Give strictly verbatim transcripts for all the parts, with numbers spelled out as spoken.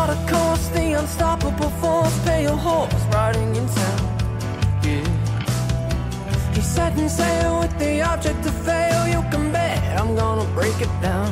chart a course, the unstoppable force, pale horse riding in town. Yeah. He's setting sail with the object to fail. You can bet I'm gonna break it down.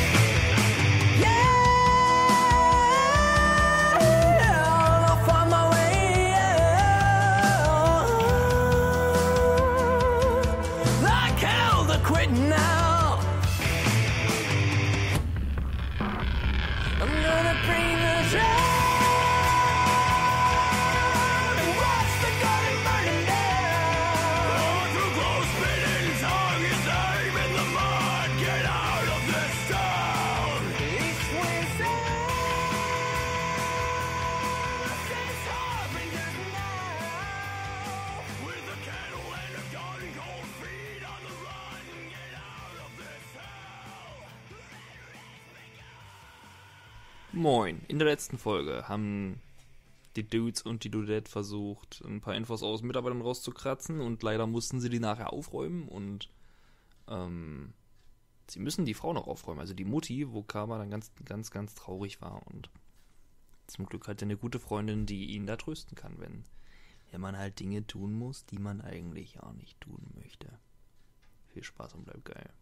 Moin, in der letzten Folge haben die Dudes und die Dudette versucht, ein paar Infos aus Mitarbeitern rauszukratzen und leider mussten sie die nachher aufräumen und ähm, sie müssen die Frau noch aufräumen, also die Mutti, wo Karma dann ganz, ganz, ganz traurig war und zum Glück hat er eine gute Freundin, die ihn da trösten kann, wenn, wenn man halt Dinge tun muss, die man eigentlich auch nicht tun möchte. Viel Spaß und bleibt geil.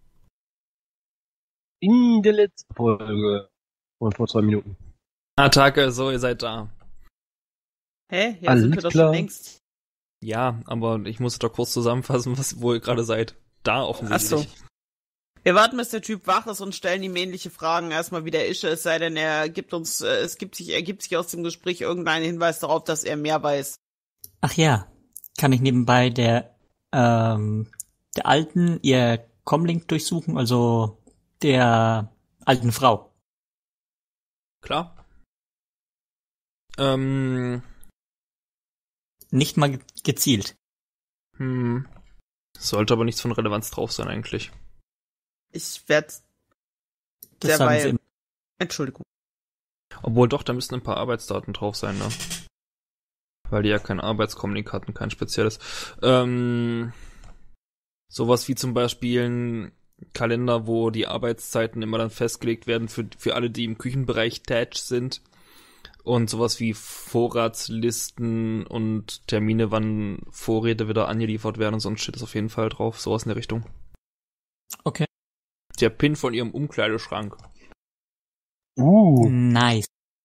In der letzten Folge. Und vor zwei Minuten. Attacke, so, ihr seid da. Hä? Ja, Alles sind wir doch klar. schon längst. Ja, aber ich muss doch kurz zusammenfassen, was, wo ihr gerade seid. Da offensichtlich. Ach so. Wir warten, bis der Typ wach ist und stellen ihm ähnliche Fragen erstmal, wie der Ische, es sei denn, er gibt uns, äh, es gibt sich, ergibt sich aus dem Gespräch irgendein Hinweis darauf, dass er mehr weiß. Ach ja, kann ich nebenbei der, ähm, der Alten ihr Comlink durchsuchen, also der alten Frau. Klar. Ähm. Nicht mal ge- gezielt. Hm. Sollte aber nichts von Relevanz drauf sein eigentlich. Ich werde Das sagen derweil... sie immer. Entschuldigung. Obwohl doch, da müssten ein paar Arbeitsdaten drauf sein, ne? Weil die ja kein Arbeitskommunik hatten, kein spezielles. Ähm. Sowas wie zum Beispiel ein Kalender, wo die Arbeitszeiten immer dann festgelegt werden für, für alle, die im Küchenbereich tätig sind. Und sowas wie Vorratslisten und Termine, wann Vorräte wieder angeliefert werden und sonst steht das auf jeden Fall drauf. Sowas in der Richtung. Okay. Der Pin von ihrem Umkleideschrank. Uh. Nice.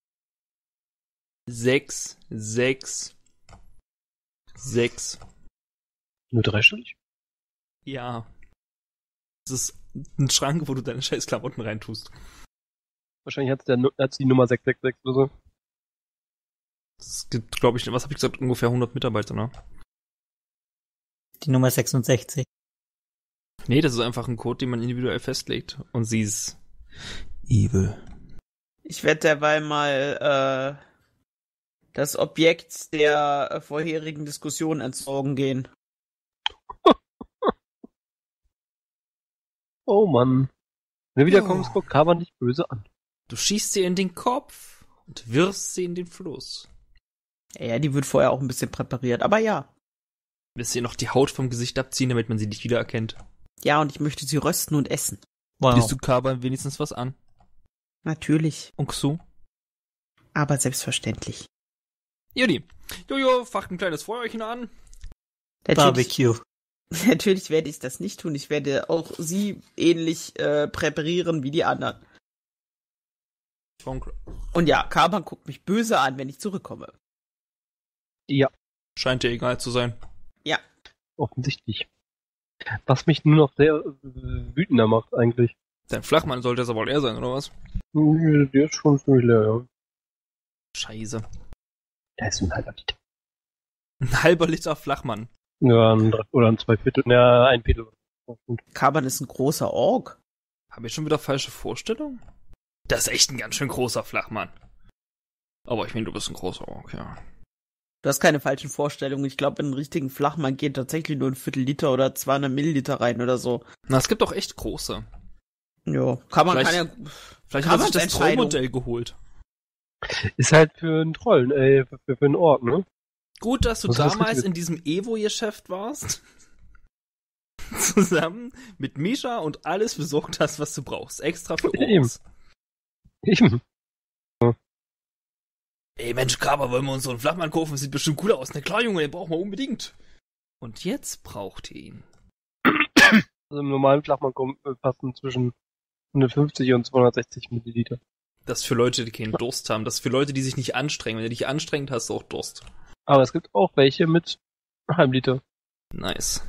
Sechs, sechs, sechs. Nur dreistellig? Ja. Das ist ein Schrank, wo du deine scheiß Klamotten reintust. Wahrscheinlich hat's der, hat's die Nummer sechs sechs sechs oder so. Es gibt, glaube ich, was habe ich gesagt, ungefähr hundert Mitarbeiter, ne? Die Nummer sechsundsechzig. Nee, das ist einfach ein Code, den man individuell festlegt. Und sie ist evil. Ich werde derweil mal äh, das Objekt der äh, vorherigen Diskussion entsorgen gehen. Oh Mann. Wenn du wiederkommst, Oh. guckt Karma nicht böse an. Du schießt sie in den Kopf und wirfst sie in den Fluss. Ja, ja, die wird vorher auch ein bisschen präpariert, aber ja. Willst du ihr noch die Haut vom Gesicht abziehen, damit man sie nicht wiedererkennt? Ja, und ich möchte sie rösten und essen. Wow. Siehst du Kaban wenigstens was an? Natürlich. Und Xu? Aber selbstverständlich. Judy. Jojo, facht ein kleines Feuerchen an. Natürlich, Barbecue. natürlich werde ich das nicht tun. Ich werde auch sie ähnlich äh, präparieren wie die anderen. Und ja, Kaban guckt mich böse an, wenn ich zurückkomme. Ja, Scheint dir egal zu sein. Ja. offensichtlich. Was mich nur noch sehr äh, wütender macht eigentlich. Dein Flachmann sollte es aber wohl er sein, oder was? Der ist schon ziemlich leer, ja. Scheiße. Der ist ein halber Liter. Ein halber Liter Flachmann. Ja, ein, Dre- oder ein zwei Viertel, ja, ein Viertel. Kaban ist ein großer Ork. Habe ich schon wieder falsche Vorstellungen? Das ist echt ein ganz schön großer Flachmann. Aber ich meine, du bist ein großer Ork, ja. Du hast keine falschen Vorstellungen. Ich glaube, in einen richtigen Flachmann geht tatsächlich nur ein Viertel Liter oder zweihundert Milliliter rein oder so. Na, es gibt auch echt große. Ja, kann man, Vielleicht- kann ja... Vielleicht Kann hat sich man's das Entscheidung. Trollmodell geholt. Ist halt für einen Troll, äh, für, für einen Ork, ne? Gut, dass du Was ist das damals Richtige? in diesem Evo-Geschäft warst. Zusammen mit Misha und alles besorgt hast, was du brauchst. Extra für Eben. uns. Eben. Ey, Mensch, Kramer, wollen wir uns so einen Flachmann kaufen? Sieht bestimmt cool aus. Na klar, Junge, den brauchen wir unbedingt. Und jetzt braucht ihr ihn. Also im normalen Flachmann kommen, äh, passen zwischen hundertfünfzig und zweihundertsechzig Milliliter. Das ist für Leute, die keinen Durst haben. Das ist für Leute, die sich nicht anstrengen. Wenn du dich anstrengst, hast du auch Durst. Aber es gibt auch welche mit einem halben Liter. Nice.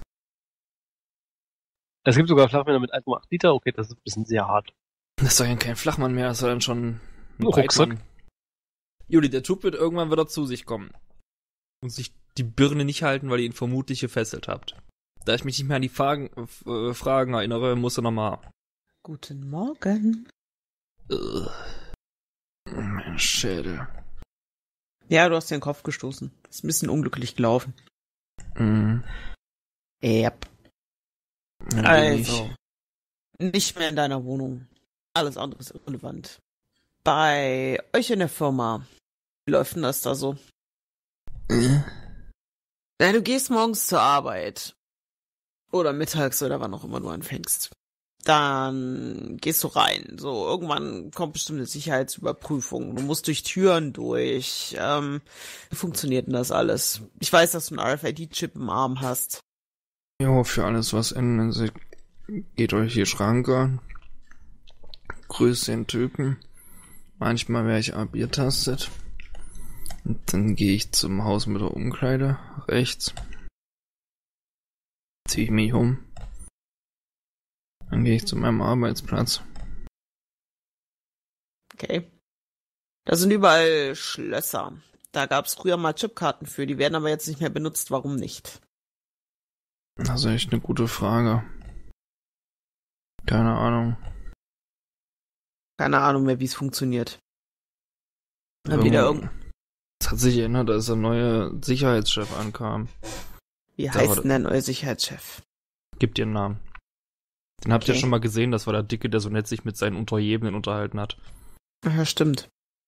Es gibt sogar Flachmänner mit eins Komma acht Liter. Okay, das ist ein bisschen sehr hart. Das ist doch dann kein Flachmann mehr, das ist dann schon ein Rucksack. Breitmann. Juli, der Typ wird irgendwann wieder zu sich kommen. Und sich die Birne nicht halten, weil ihr ihn vermutlich gefesselt habt. Da ich mich nicht mehr an die Fragen, äh, Fragen erinnere, muss er nochmal. Guten Morgen. Ugh. Mein Schädel. Ja, du hast den Kopf gestoßen. Ist ein bisschen unglücklich gelaufen. Mhm. Yep. Ein Also, wenig. nicht mehr in deiner Wohnung. Alles andere ist irrelevant. Bei euch in der Firma, wie läuft denn das da so? Äh? Na, du gehst morgens zur Arbeit. Oder mittags oder wann auch immer du anfängst. Dann gehst du rein. So, irgendwann kommt bestimmt eine Sicherheitsüberprüfung. Du musst durch Türen durch. Ähm, wie funktioniert denn das alles? Ich weiß, dass du einen R F I D-Chip im Arm hast. Jo, für alles, was ändern sich, geht euch die Schranke an. Grüßt den Typen. Manchmal werde ich abgetastet. Und dann gehe ich zum Haus mit der Umkleide. Rechts. Ziehe ich mich um. Dann gehe ich zu meinem Arbeitsplatz. Okay. Da sind überall Schlösser. Da gab es früher mal Chipkarten für, die werden aber jetzt nicht mehr benutzt. Warum nicht? Das ist echt eine gute Frage. Keine Ahnung. Keine Ahnung mehr, wie es funktioniert. Haben die da irgend... Es hat sich erinnert, als der neue Sicherheitschef ankam. Wie Da heißt war- denn der neue Sicherheitschef? Gib dir einen Namen. Den habt ihr Okay. schon mal gesehen, das war der Dicke, der so nett sich mit seinen Untergebenen unterhalten hat. Ja, stimmt.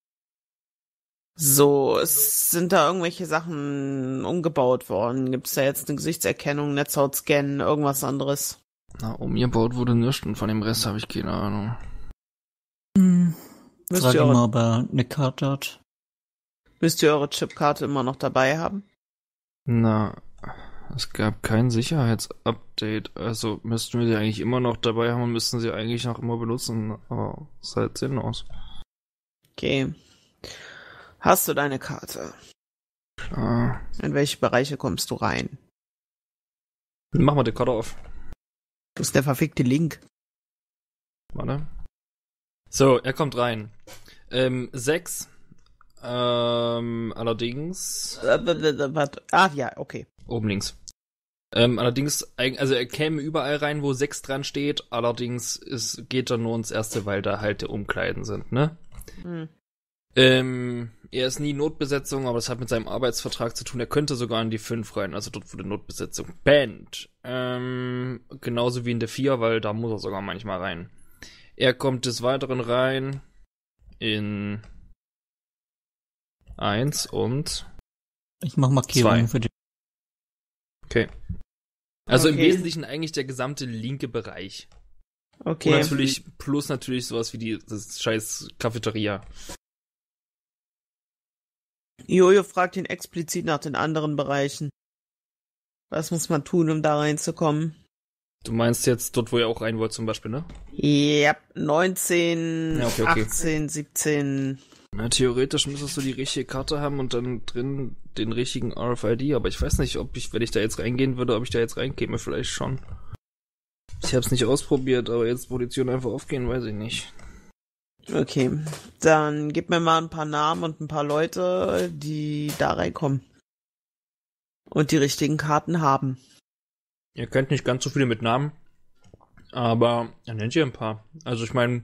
So, es sind da irgendwelche Sachen umgebaut worden. Gibt es da jetzt eine Gesichtserkennung, Netzhautscan, irgendwas anderes? Na, umgebaut wurde nichts und von dem Rest habe ich keine Ahnung. Hm. Müsst Frag ihr, ihn eure, mal, ob er eine Karte hat. müsst ihr eure Chipkarte immer noch dabei haben? Na, es gab kein Sicherheitsupdate. Also müssten wir die eigentlich immer noch dabei haben und müssten sie eigentlich noch immer benutzen. Aber es ist halt sinnlos. Okay. Hast du deine Karte? Klar. In welche Bereiche kommst du rein? Mach mal die Karte auf. Du bist der verfickte Link. Warte. So, er kommt rein. Ähm, sechs. Ähm, allerdings. Äh, w- w- wat- Ah, ja, okay. Oben links. Ähm, allerdings, eig- also er käme überall rein, wo sechs dran steht. Allerdings ist, geht er nur ins erste, weil da halt die Umkleiden sind, ne? Hm. Ähm, er ist nie Notbesetzung, aber das hat mit seinem Arbeitsvertrag zu tun. Er könnte sogar in die fünf rein, also dort wurde Notbesetzung banned. Ähm, genauso wie in der vier, weil da muss er sogar manchmal rein. Er kommt des Weiteren rein in eins und Ich mach Markierungen Zwei. für die. okay. Also im Okay. Wesentlichen eigentlich der gesamte linke Bereich. Okay. Und natürlich, plus natürlich sowas wie die das scheiß Cafeteria. Jojo fragt ihn explizit nach den anderen Bereichen. Was muss man tun, um da reinzukommen? Du meinst jetzt dort, wo ihr auch rein wollt zum Beispiel, ne? Ja, neunzehn, Ja, okay, okay. achtzehn, siebzehn. Na, theoretisch müsstest du die richtige Karte haben und dann drin den richtigen R F I D, aber ich weiß nicht, ob ich, wenn ich da jetzt reingehen würde, ob ich da jetzt reinkäme, vielleicht schon. Ich hab's nicht ausprobiert, aber jetzt, wo die Türen einfach aufgehen, weiß ich nicht. Okay, dann gib mir mal ein paar Namen und ein paar Leute, die da reinkommen. Und die richtigen Karten haben. Ihr kennt nicht ganz so viele mit Namen, aber er nennt ihr ein paar. Also ich meine,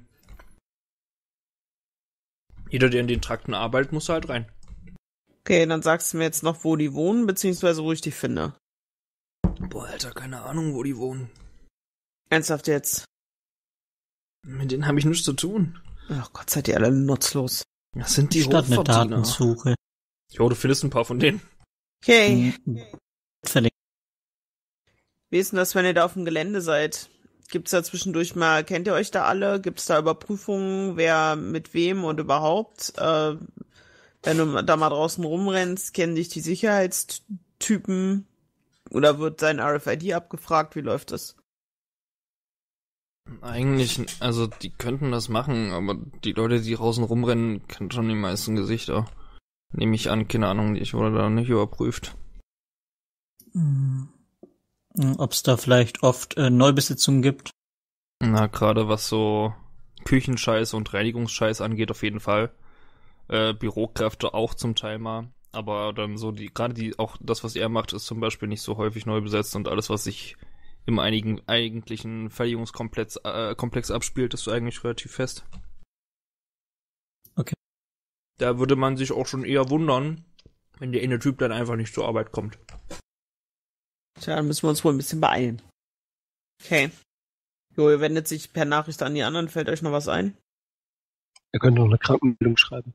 jeder, der in den Trakten arbeitet, muss halt rein. Okay, dann sagst du mir jetzt noch, wo die wohnen, beziehungsweise wo ich die finde. Boah, Alter, keine Ahnung, wo die wohnen. Ernsthaft jetzt? Mit denen habe ich nichts zu tun. Ach Gott, seid ihr alle nutzlos. Das sind die Statt eine Hochverdiener. Datensuche. Jo, du findest ein paar von denen. Okay, Hm. Verlinkt. wie ist denn das, wenn ihr da auf dem Gelände seid? Gibt's da zwischendurch mal, kennt ihr euch da alle? Gibt's da Überprüfungen, wer mit wem und überhaupt? Äh, Wenn du da mal draußen rumrennst, kennen dich die Sicherheitstypen oder wird dein R F I D abgefragt? Wie läuft das? Eigentlich, also die könnten das machen, aber die Leute, die draußen rumrennen, kennen schon die meisten Gesichter. Nehme ich an, keine Ahnung, ich wurde da nicht überprüft. Hm. Ob es da vielleicht oft äh, Neubesitzungen gibt? Na, gerade was so Küchenscheiß und Reinigungsscheiß angeht, auf jeden Fall. Äh, Bürokräfte auch zum Teil mal. Aber dann so die, gerade die, auch das, was er macht, ist zum Beispiel nicht so häufig neu besetzt und alles, was sich im einigen, eigentlichen Fertigungskomplex äh, Komplex abspielt, ist eigentlich relativ fest. Okay. Da würde man sich auch schon eher wundern, wenn der eine Typ dann einfach nicht zur Arbeit kommt. Tja, dann müssen wir uns wohl ein bisschen beeilen. Okay. Jojo wendet sich per Nachricht an die anderen. Fällt euch noch was ein? Er könnte noch eine Krankenmeldung schreiben.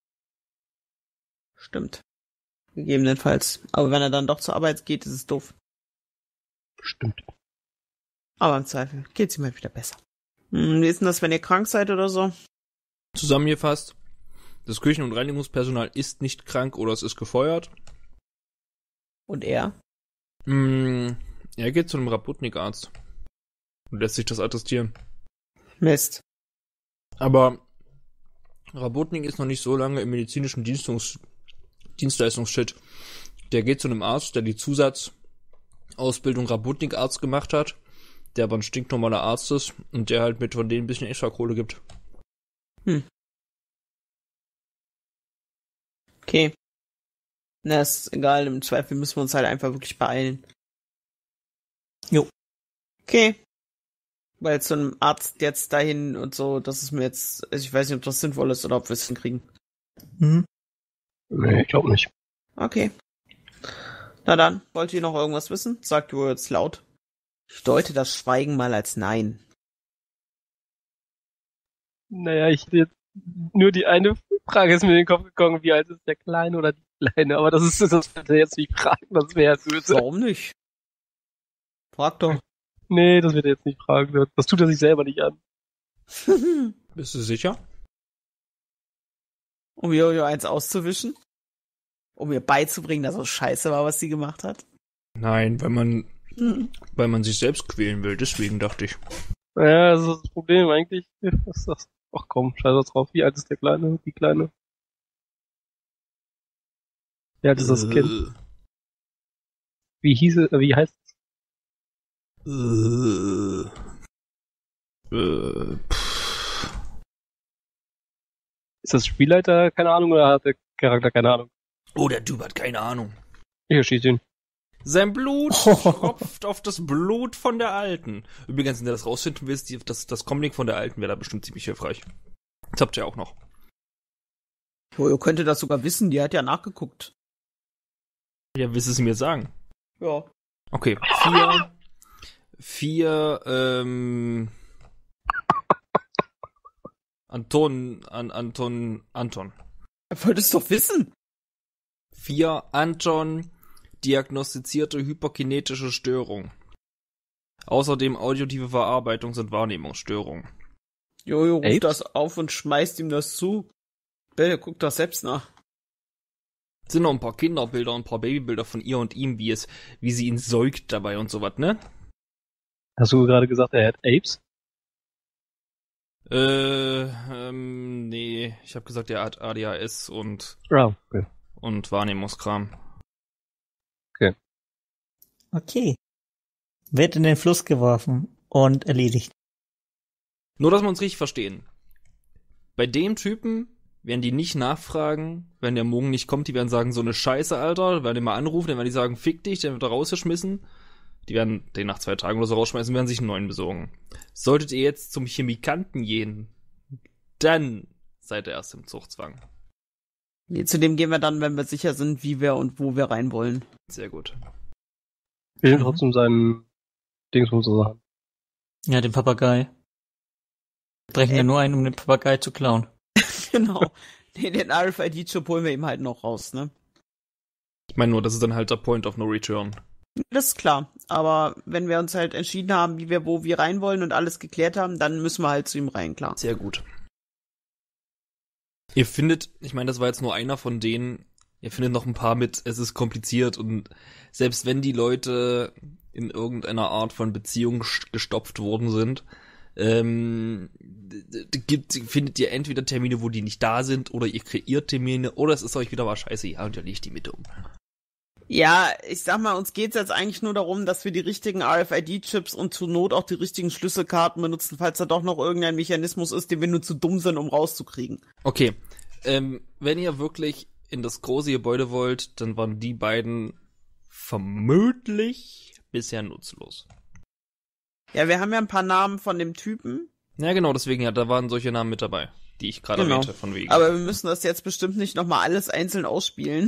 Stimmt. Gegebenenfalls. Aber wenn er dann doch zur Arbeit geht, ist es doof. Stimmt. Aber im Zweifel geht's ihm halt wieder besser. Hm, wie ist denn das, wenn ihr krank seid oder so? Zusammengefasst, das Küchen- und Reinigungspersonal ist nicht krank oder es ist gefeuert. Und er? Mm, er geht zu einem Rabotnik-Arzt und lässt sich das attestieren. Mist. Aber Rabotnik ist noch nicht so lange im medizinischen Dienstungs- Dienstleistungsshit. Der geht zu einem Arzt, der die Zusatzausbildung Rabotnik-Arzt gemacht hat, der aber ein stinknormaler Arzt ist und der halt mit von denen ein bisschen extra Kohle gibt. Hm. Okay. Na, ist egal, im Zweifel müssen wir uns halt einfach wirklich beeilen. Jo. Okay. Weil zu einem Arzt jetzt dahin und so, das ist mir jetzt, also ich weiß nicht, ob das sinnvoll ist oder ob wir es hinkriegen. Mhm. Nee, ich glaube nicht. Okay. Na dann, wollt ihr noch irgendwas wissen? Sagt ihr jetzt laut. Ich deute das Schweigen mal als Nein. Naja, ich jetzt nur die eine Frage ist mir in den Kopf gekommen, wie alt ist der Kleine oder die Kleine? Aber das ist das wird er jetzt nicht fragen, das wäre böse. Warum nicht? Frag doch. Nee, das wird er jetzt nicht fragen. Das tut er sich selber nicht an. Bist du sicher? Um Jojo eins auszuwischen? Um ihr beizubringen, dass es scheiße war, was sie gemacht hat? Nein, weil man, Hm. weil man sich selbst quälen will, deswegen dachte ich. Ja, das ist das Problem eigentlich. Was ist das? Ach komm, scheiß drauf. Wie alt ist der Kleine? Die Kleine? Wie alt ist das Kind? Wie hieß es, wie heißt es? Äh, äh, pff. Ist das Spielleiter, keine Ahnung, oder hat der Charakter keine Ahnung? Oh, der Typ hat keine Ahnung. Ich erschieße ihn. Sein Blut tropft auf das Blut von der Alten. Übrigens, wenn du das rausfinden willst, die, das, das Comic von der Alten wäre da bestimmt ziemlich hilfreich. Das habt ihr auch noch. Jojo könnte das sogar wissen, die hat ja nachgeguckt. Ja, willst du es mir sagen? Ja. Okay, vier, vier, ähm, Anton, an, Anton, Anton. Wolltest du doch wissen. Vier, Anton, diagnostizierte hyperkinetische Störung. Außerdem auditive Verarbeitungs- und Wahrnehmungsstörung. Jojo ruft Apes? das auf und schmeißt ihm das zu. Bitte, guck doch selbst nach. Es sind noch ein paar Kinderbilder und ein paar Babybilder von ihr und ihm, wie es, wie sie ihn säugt dabei und sowas, ne? Hast du gerade gesagt, er hat Apes? Äh, ähm, nee, ich habe gesagt, er hat A D H S und, Ja, okay. und Wahrnehmungskram. Okay. Wird in den Fluss geworfen und erledigt. Nur, dass wir uns richtig verstehen. Bei dem Typen werden die nicht nachfragen, wenn der morgen nicht kommt, die werden sagen, so eine Scheiße, Alter, werden den mal anrufen, dann werden die sagen, fick dich, dann wird er rausgeschmissen. Die werden den nach zwei Tagen oder so rausschmeißen, werden sich einen neuen besorgen. Solltet ihr jetzt zum Chemikanten gehen, dann seid ihr erst im Zuchtzwang. Nee, zu dem gehen wir dann, wenn wir sicher sind, wie wir und wo wir rein wollen. Sehr gut. Wir sind Mhm. trotzdem seinen Dingsbums so haben. Ja, den Papagei. Wir brechen Äh. ja nur ein, um den Papagei zu klauen. Genau. Nee, den R F I D-Chip holen wir ihm halt noch raus, ne? Ich meine nur, das ist dann halt der Point of No Return. Das ist klar. Aber wenn wir uns halt entschieden haben, wie wir wo wir rein wollen und alles geklärt haben, dann müssen wir halt zu ihm rein, klar. Sehr gut. Ihr findet, ich meine, das war jetzt nur einer von denen, ihr findet noch ein paar mit, es ist kompliziert und selbst wenn die Leute in irgendeiner Art von Beziehung gestopft worden sind, ähm, gibt, findet ihr entweder Termine, wo die nicht da sind, oder ihr kreiert Termine, oder es ist euch wieder mal scheiße, ja, und ihr legt die mit um. Ja, ich sag mal, uns geht's jetzt eigentlich nur darum, dass wir die richtigen R F I D-Chips und zur Not auch die richtigen Schlüsselkarten benutzen, falls da doch noch irgendein Mechanismus ist, den wir nur zu dumm sind, um rauszukriegen. Okay, ähm, wenn ihr wirklich in das große Gebäude wollt, dann waren die beiden vermutlich bisher nutzlos. Ja, wir haben ja ein paar Namen von dem Typen. Ja, genau, deswegen, ja, da waren solche Namen mit dabei, die ich gerade Genau. erwähnte, von wegen. Aber wir müssen das jetzt bestimmt nicht nochmal alles einzeln ausspielen.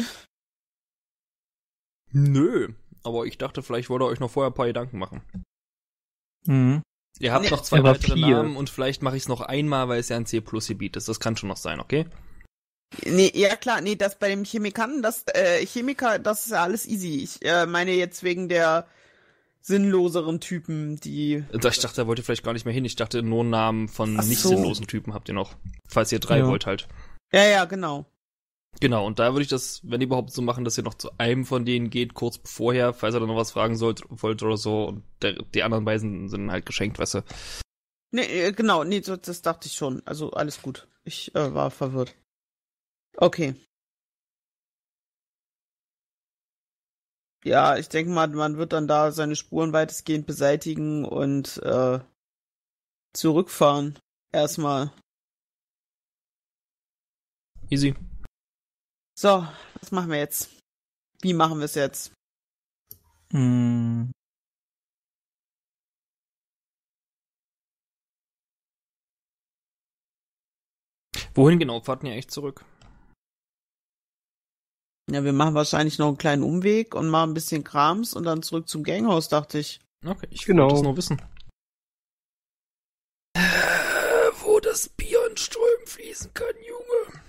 Nö, aber ich dachte, vielleicht wollt ihr euch noch vorher ein paar Gedanken machen. Mhm. Ihr habt Nee, noch zwei aber weitere vier. Namen und vielleicht mache ich es noch einmal, weil es ja ein C Plus Gebiet ist. Das kann schon noch sein, okay? Nee, ja klar, nee, das bei dem Chemikanten, das, äh, Chemiker, das ist ja alles easy. Ich äh, meine jetzt wegen der sinnloseren Typen, die... Ich dachte, da wollt ihr vielleicht gar nicht mehr hin. Ich dachte, nur Namen von Ach nicht so. sinnlosen Typen habt ihr noch. Falls ihr drei Ja. wollt halt. Ja, ja, genau. Genau, und da würde ich das, wenn überhaupt, so machen, dass ihr noch zu einem von denen geht, kurz bevorher, falls ihr dann noch was fragen sollt, wollt oder so. Und der, die anderen beiden sind halt geschenkt, weißt du. Nee, äh, genau, nee, das, das dachte ich schon. Also alles gut. Ich äh, war verwirrt. Okay. Ja, ich denke mal, man wird dann da seine Spuren weitestgehend beseitigen und äh, zurückfahren. Erstmal. Easy. So, was machen wir jetzt? Wie machen wir es jetzt? Mhm. Wohin genau fahrt ihr echt zurück? Ja, wir machen wahrscheinlich noch einen kleinen Umweg und machen ein bisschen Krams und dann zurück zum Ganghaus, dachte ich. Okay, ich Genau. wollte es nur wissen. Äh, wo das Bier in Strömen fließen kann, Junge.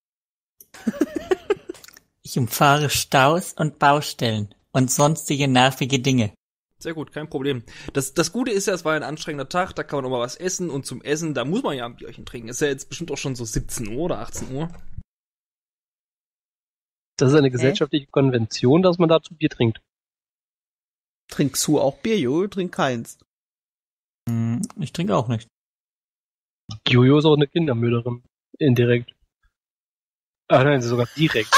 Ich umfahre Staus und Baustellen und sonstige nervige Dinge. Sehr gut, kein Problem. Das, das Gute ist ja, es war ein anstrengender Tag, da kann man auch mal was essen und zum Essen, da muss man ja ein Bierchen trinken. Ist ja jetzt bestimmt auch schon so siebzehn Uhr oder achtzehn Uhr. Das ist eine gesellschaftliche Konvention, dass man dazu Bier trinkt. Trinkst du auch Bier, Jojo? Trink keins. Hm, Ich trinke auch nicht. Jojo ist auch eine Kindermörderin. Indirekt. Ah nein, sie sogar direkt.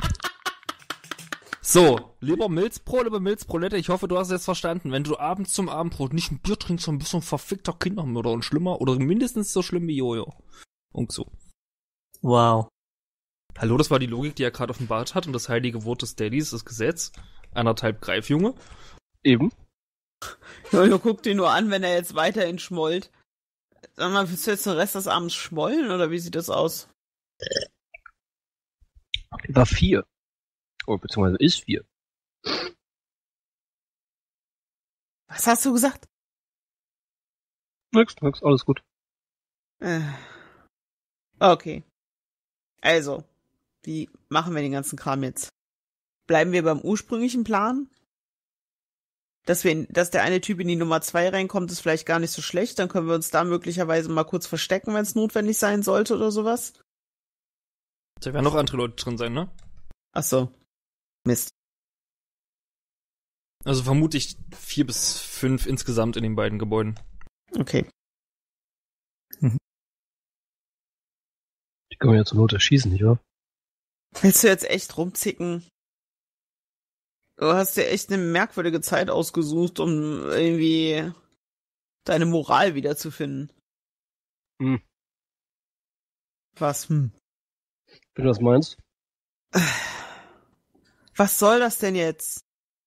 So, lieber Milzbrot, lieber Milzbrolette, ich hoffe, du hast es jetzt verstanden. Wenn du abends zum Abendbrot nicht ein Bier trinkst, dann bist du ein verfickter Kindermörder und schlimmer oder mindestens so schlimm wie Jojo. Und so. Wow. Hallo, das war die Logik, die er gerade offenbart hat und das heilige Wort des Daddys, das Gesetz. Anderthalb Greifjunge. Eben. Jojo guckt ihn nur an, wenn er jetzt weiterhin schmollt. Sag mal, willst du jetzt den Rest des Abends schmollen oder wie sieht das aus? War vier. Oh, beziehungsweise ist vier. Was hast du gesagt? Nix, nix, alles gut. Äh. Okay. Also, wie machen wir den ganzen Kram jetzt? Bleiben wir beim ursprünglichen Plan? Dass wir, in, dass der eine Typ in die Nummer zwei reinkommt, ist vielleicht gar nicht so schlecht. Dann können wir uns da möglicherweise mal kurz verstecken, wenn es notwendig sein sollte oder sowas. Da werden noch andere Leute drin sein, ne? Ach so. Mist. Also vermute ich vier bis fünf insgesamt in den beiden Gebäuden. Okay. Die können wir ja zur Not erschießen, nicht wahr? Willst du jetzt echt rumzicken? Du hast dir echt eine merkwürdige Zeit ausgesucht, um irgendwie deine Moral wiederzufinden. Hm. Was? Hm. Wenn du das meinst. Was soll das denn jetzt?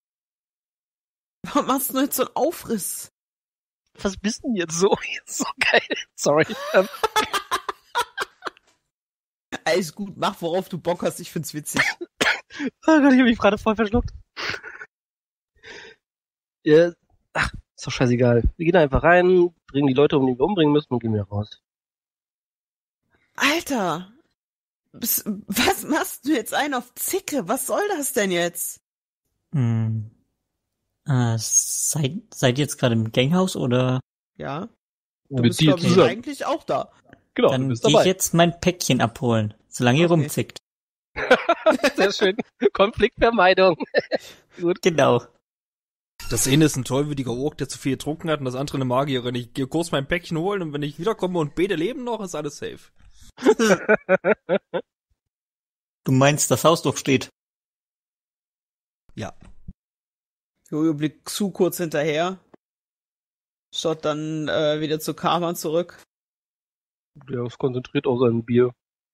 Warum machst du jetzt so einen Aufriss? Was bist denn jetzt so? Jetzt so geil. Sorry. Ähm, Alles gut, mach worauf du Bock hast, ich find's witzig. Oh Gott, ich hab mich gerade voll verschluckt. Ja, ach, ist doch scheißegal. Wir gehen da einfach rein, bringen die Leute um, die wir umbringen müssen und gehen wieder raus. Alter! bis- Was machst du jetzt ein auf Zicke? Was soll das denn jetzt? Hm. Äh, seid, seid ihr jetzt gerade im Ganghaus oder? Ja, du Mit bist dir doch zusammen. eigentlich auch da. Genau, du Dann bist gehe dabei. ich jetzt mein Päckchen abholen, solange ihr Okay. rumzickt. Sehr schön. Konfliktvermeidung. Genau. Das eine ist ein tollwütiger Ork, der zu viel getrunken hat, und das andere eine Magierin. Ich gehe kurz mein Päckchen holen, und wenn ich wiederkomme und beide leben noch, ist alles safe. Du meinst, das Haus doch steht. Ja. Jojo blickt Xu kurz hinterher. Schaut dann äh, wieder zu Karman zurück. Der ist konzentriert auf sein Bier.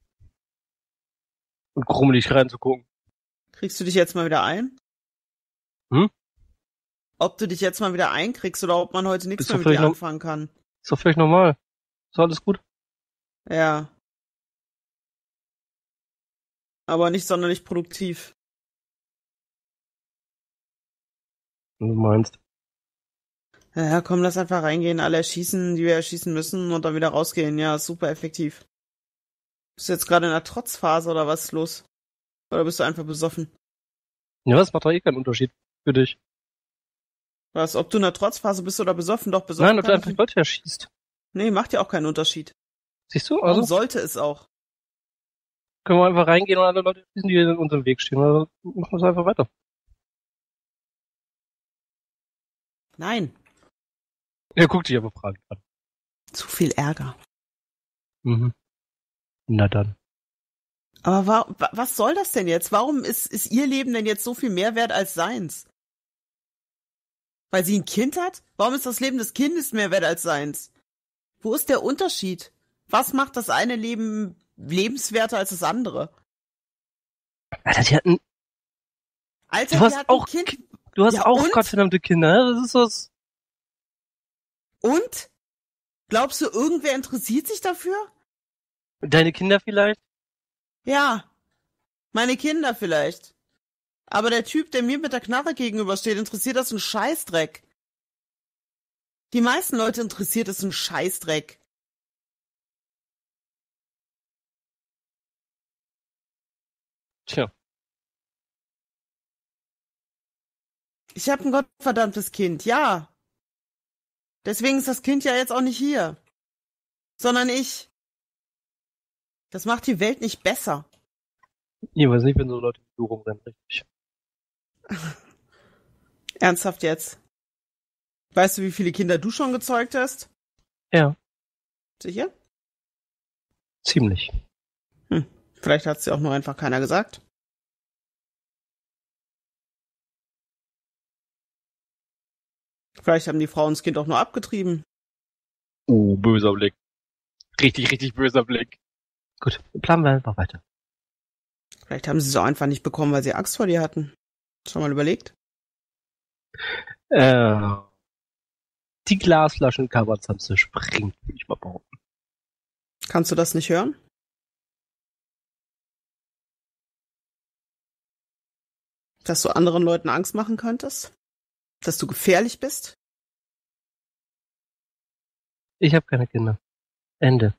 Und grummelig reinzugucken. Kriegst du dich jetzt mal wieder ein? Hm? Ob du dich jetzt mal wieder einkriegst oder ob man heute nichts Ist mehr doch mit dir völlig no- anfangen kann. Ist doch völlig normal. Ist alles gut. Ja. Aber nicht sonderlich produktiv. Wenn du meinst. Ja, komm, lass einfach reingehen, alle erschießen, die wir erschießen müssen und dann wieder rausgehen. Ja, super effektiv. Bist du jetzt gerade in einer Trotzphase oder was ist los? Oder bist du einfach besoffen? Ja, das macht doch eh keinen Unterschied für dich. Was, ob du in einer Trotzphase bist oder besoffen? Doch, besoffen. Nein, ob du kann einfach ich- Leute erschießt. Nee, macht ja auch keinen Unterschied. Siehst du? Warum Also sollte es auch? können wir einfach reingehen und alle Leute erschießen, die in unserem Weg stehen. Also machen wir es einfach weiter. Nein. Er guckt dich aber fragend an. Zu viel Ärger. Mhm. Na dann. Aber wa wa was soll das denn jetzt? Warum ist, ist ihr Leben denn jetzt so viel mehr wert als seins? Weil sie ein Kind hat? Warum ist das Leben des Kindes mehr wert als seins? Wo ist der Unterschied? Was macht das eine Leben lebenswerter als das andere? Alter, die hatten, Alter, Du die hast hat auch ein Kind. du hast Ja, auch und? gottverdammte Kinder, ne? Das ist was. Und? Glaubst du, irgendwer interessiert sich dafür? Deine Kinder vielleicht? Ja. Meine Kinder vielleicht. Aber der Typ, der mir mit der Knarre gegenübersteht, interessiert das einen Scheißdreck. Die meisten Leute interessiert es einen Scheißdreck. Tja. Ich habe ein gottverdammtes Kind, ja. Deswegen ist das Kind ja jetzt auch nicht hier. Sondern ich. Das macht die Welt nicht besser. Ich weiß nicht, wenn so Leute wie du rumrennen, richtig. Ernsthaft jetzt. Weißt du, wie viele Kinder du schon gezeugt hast? Ja, Sicher? ziemlich. Vielleicht hat's dir auch nur einfach keiner gesagt. Vielleicht haben die Frauen das Kind auch nur abgetrieben. Oh, böser Blick. Richtig, richtig böser Blick. Gut, planen wir einfach weiter. Vielleicht haben sie es auch einfach nicht bekommen, weil sie Angst vor dir hatten. Schon mal überlegt? Äh, die Glasflaschen Kabats haben zerspringt, würde ich mal behaupten. Kannst du das nicht hören? Dass du anderen Leuten Angst machen könntest? Dass du gefährlich bist? Ich habe keine Kinder. Ende.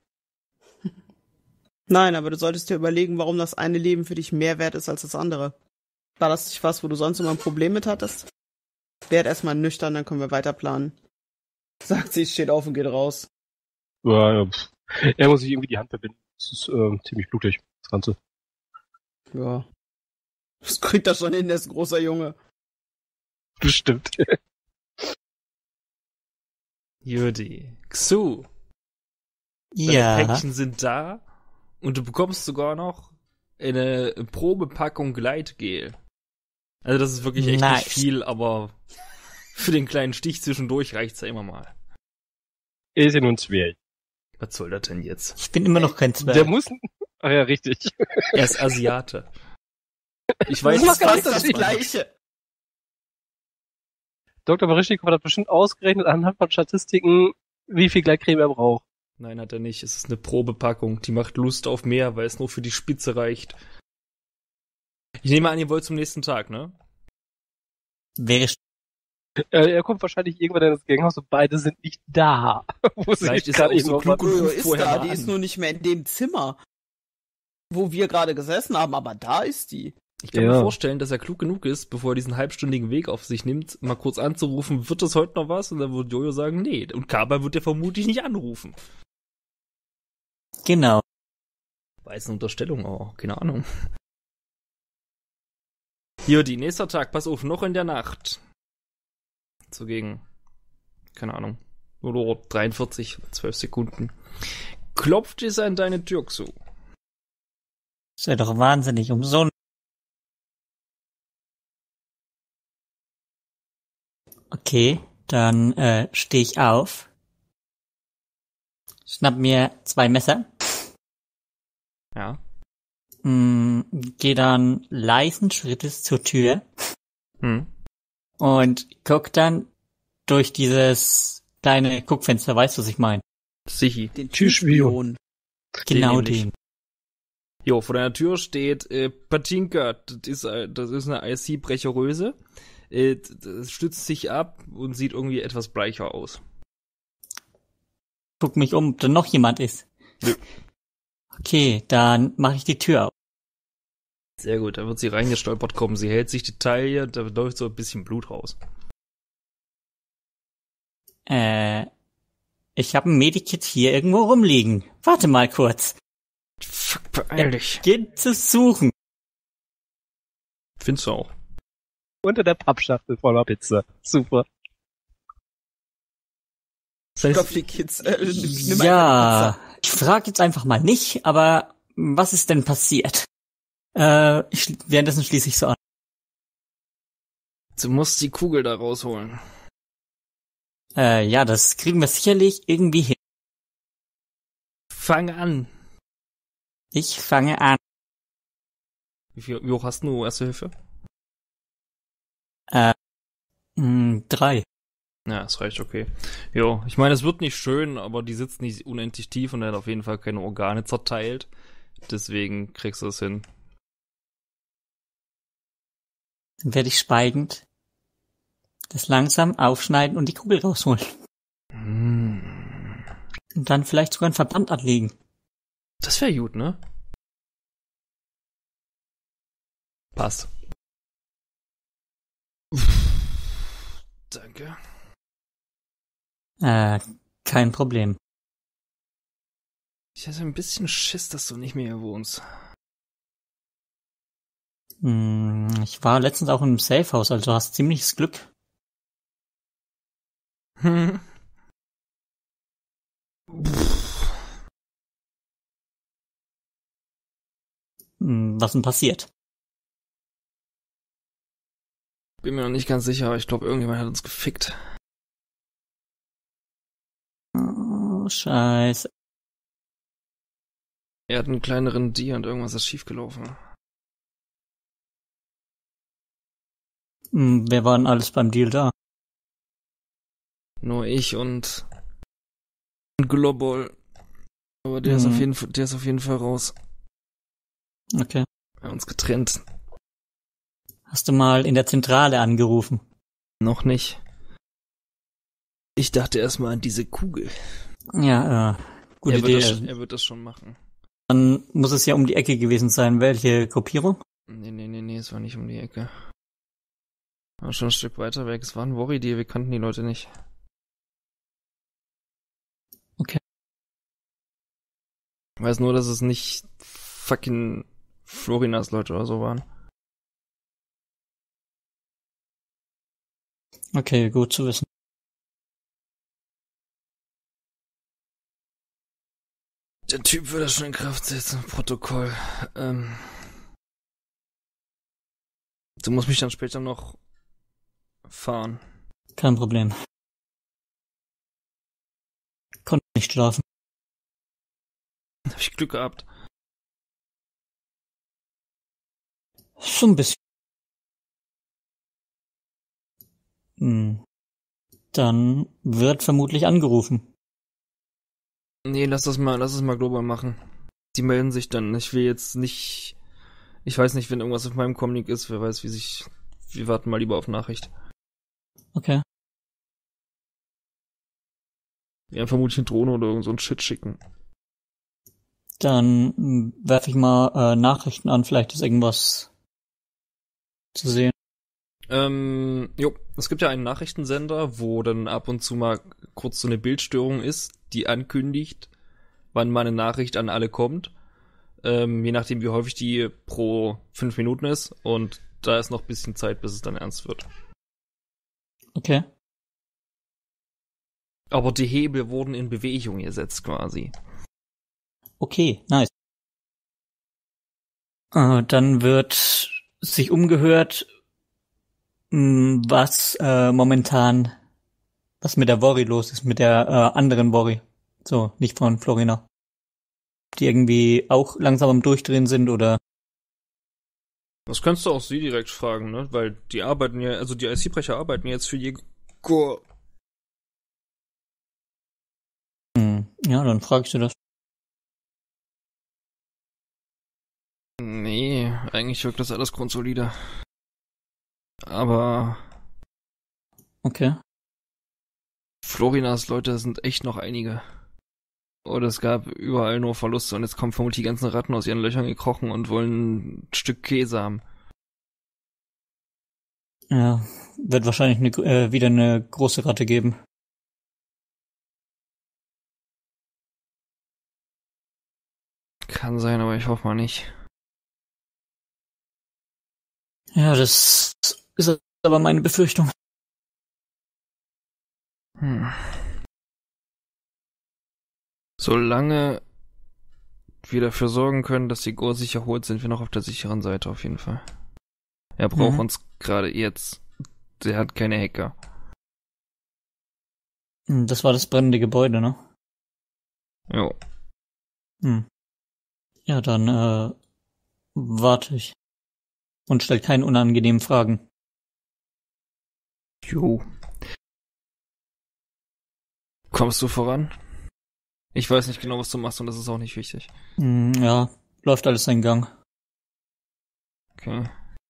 Nein, aber du solltest dir überlegen, warum das eine Leben für dich mehr wert ist als das andere. War das nicht was, wo du sonst immer ein Problem mit hattest? Werd erstmal nüchtern, dann können wir weiter planen. Sagt sie, steht auf und geht raus. Ja, ja, pff. Er muss sich irgendwie die Hand verbinden. Das ist äh, ziemlich blutig, das Ganze. Ja. Das kriegt er schon hin, der ist ein großer Junge. Bestimmt. Judy. Xu. Deine Ja. Päckchen sind da. Und du bekommst sogar noch eine Probepackung Gleitgel. Also das ist wirklich echt Nice. nicht viel, aber für den kleinen Stich zwischendurch reicht's ja immer mal. Er ist ja nur ein Zwerg. Was soll das denn jetzt? Ich bin immer noch kein Zwerg. Der muss... Ach ja, richtig. Er ist Asiate. Ich weiß, Das Das macht ist ganz das unterschiedlich. Gleiche. Doktor Barischnikov hat bestimmt ausgerechnet anhand von Statistiken, wie viel Gleitcreme er braucht. Nein, hat er nicht. Es ist eine Probepackung. Die macht Lust auf mehr, weil es nur für die Spitze reicht. Ich nehme an, ihr wollt zum nächsten Tag, ne? Wäre Äh, er kommt wahrscheinlich irgendwann in das Ganghaus und beide sind nicht da. Wo sie Vielleicht sich ist er gerade auch eben so noch klug mal- und Jojo ruft ist vorher da, mal die an. ist nur nicht mehr in dem Zimmer, wo wir gerade gesessen haben, aber da ist die. Ich kann Ja. mir vorstellen, dass er klug genug ist, bevor er diesen halbstündigen Weg auf sich nimmt, mal kurz anzurufen, wird das heute noch was? Und dann wird Jojo sagen, nee. Und Kaba wird er vermutlich nicht anrufen. Genau. War jetzt eine Unterstellung, oh, keine Ahnung. Hier, die nächster Tag, pass auf, noch in der Nacht. So gegen, keine Ahnung, nur dreiundvierzig, zwölf Sekunden. Klopft es an deine Tür zu. Das wäre doch wahnsinnig umsonst. Okay, dann äh, stehe ich auf, schnapp mir zwei Messer, Ja. mh, gehe dann leisen Schrittes zur Tür Hm. und guck dann durch dieses kleine Guckfenster, weißt du, was ich meine? Sichi. Den Türspion. Türspion. Genau nämlich. den. Jo, vor deiner Tür steht äh, Patinka, das ist, äh, das ist eine I C-Brecheröse. Äh, das stützt sich ab und sieht irgendwie etwas bleicher aus. Guck mich um, ob da noch jemand ist. Nö. Okay, dann mache ich die Tür auf. Sehr gut, da wird sie reingestolpert kommen. Sie hält sich die Taille, da läuft so ein bisschen Blut raus. Äh, ich habe ein Medikit hier irgendwo rumliegen. Warte mal kurz. Fuck, beeil dich. Geht zu suchen. Findest du auch. Unter der Pappschachtel voller Pizza. Super. Stopp die Kids. Äh, nimm Ja, eine ich frage jetzt einfach mal nicht, aber was ist denn passiert? Äh, ich, währenddessen schließe ich so an. Du musst die Kugel da rausholen. Äh, ja, das kriegen wir sicherlich irgendwie hin. Fang an. Ich fange an. Wie, viel, wie hoch hast du Erste Hilfe? Äh, mh, drei. Ja, das reicht, okay. Jo, ich meine, es wird nicht schön, aber die sitzt nicht unendlich tief und er hat auf jeden Fall keine Organe zerteilt. Deswegen kriegst du es hin. Dann werde ich schweigend das langsam aufschneiden und die Kugel rausholen. Hm. Und dann vielleicht sogar einen Verband anlegen. Das wäre gut, ne? Passt. Danke. Äh, kein Problem. Ich hatte ein bisschen Schiss, dass du nicht mehr hier wohnst. Hm, ich war letztens auch im Safehouse, also hast ziemliches Glück. Hm. Hm, was denn passiert? Bin mir noch nicht ganz sicher, aber ich glaube, irgendjemand hat uns gefickt. Oh, Scheiße. Er hat einen kleineren D und irgendwas ist schiefgelaufen. Hm, wer war denn alles beim Deal da? Nur ich und Global. Aber der, ist Mhm. auf jeden Fall, der ist auf jeden Fall raus. Okay. Wir haben uns getrennt. Hast du mal in der Zentrale angerufen? Noch nicht. Ich dachte erstmal an diese Kugel. Ja, äh, gute er, wird Idee. das, er wird das schon machen. Dann muss es ja um die Ecke gewesen sein. Welche Gruppierung? Nee, nee, nee, nee, es war nicht um die Ecke. War schon ein Stück weiter weg. Es war ein Worry-Deal, wir kannten die Leute nicht. Okay. Ich weiß nur, dass es nicht fucking Florinas Leute oder so waren. Okay, gut zu wissen. Der Typ wird das schon in Kraft setzen, Protokoll. Ähm, du musst mich dann später noch fahren. Kein Problem. Konnte nicht schlafen. Hab ich Glück gehabt. So ein bisschen. Hm. Dann wird vermutlich angerufen. Nee, lass das mal, lass das mal global machen. Die melden sich dann. Ich will jetzt nicht, ich weiß nicht, wenn irgendwas auf meinem Comlink ist, wer weiß, wie sich, wir warten mal lieber auf Nachricht. Okay. Wir werden vermutlich eine Drohne oder irgend so ein Shit schicken. Dann hm, werfe ich mal äh, Nachrichten an. Vielleicht ist irgendwas zu sehen. Ähm, jo, es gibt ja einen Nachrichtensender, wo dann ab und zu mal kurz so eine Bildstörung ist, die ankündigt, wann mal eine Nachricht an alle kommt. Ähm, je nachdem, wie häufig die pro fünf Minuten ist. Und da ist noch ein bisschen Zeit, bis es dann ernst wird. Okay. Aber die Hebel wurden in Bewegung gesetzt quasi. Okay, nice. Äh, dann wird sich umgehört, mh, was äh, momentan, was mit der Worry los ist, mit der äh, anderen Worry. So, nicht von Florina. Die irgendwie auch langsam am Durchdrehen sind oder... Das kannst du auch sie direkt fragen, ne? Weil die arbeiten ja, also die I C-Brecher arbeiten jetzt für Jegor. Hm, ja, dann frage ich sie das. Nee, eigentlich wirkt das alles grundsolide. Aber Okay. Florinas Leute sind echt noch einige. Oder es gab überall nur Verluste und jetzt kommen vermutlich die ganzen Ratten aus ihren Löchern gekrochen und wollen ein Stück Käse haben. Ja, wird wahrscheinlich eine, äh, wieder eine große Ratte geben. Kann sein, aber ich hoffe mal nicht. Ja, das ist aber meine Befürchtung. Hm. Solange wir dafür sorgen können, dass die Gore sich erholt, sind wir noch auf der sicheren Seite auf jeden Fall. Er braucht Mhm. uns gerade jetzt. Der hat keine Hacker. Hm, das war das brennende Gebäude, ne? Jo. Hm. Ja, dann äh, warte ich. Und stell keine unangenehmen Fragen. Jo. Kommst du voran? Ich weiß nicht genau, was du machst und das ist auch nicht wichtig. Hm, ja, läuft alles seinen Gang. Okay.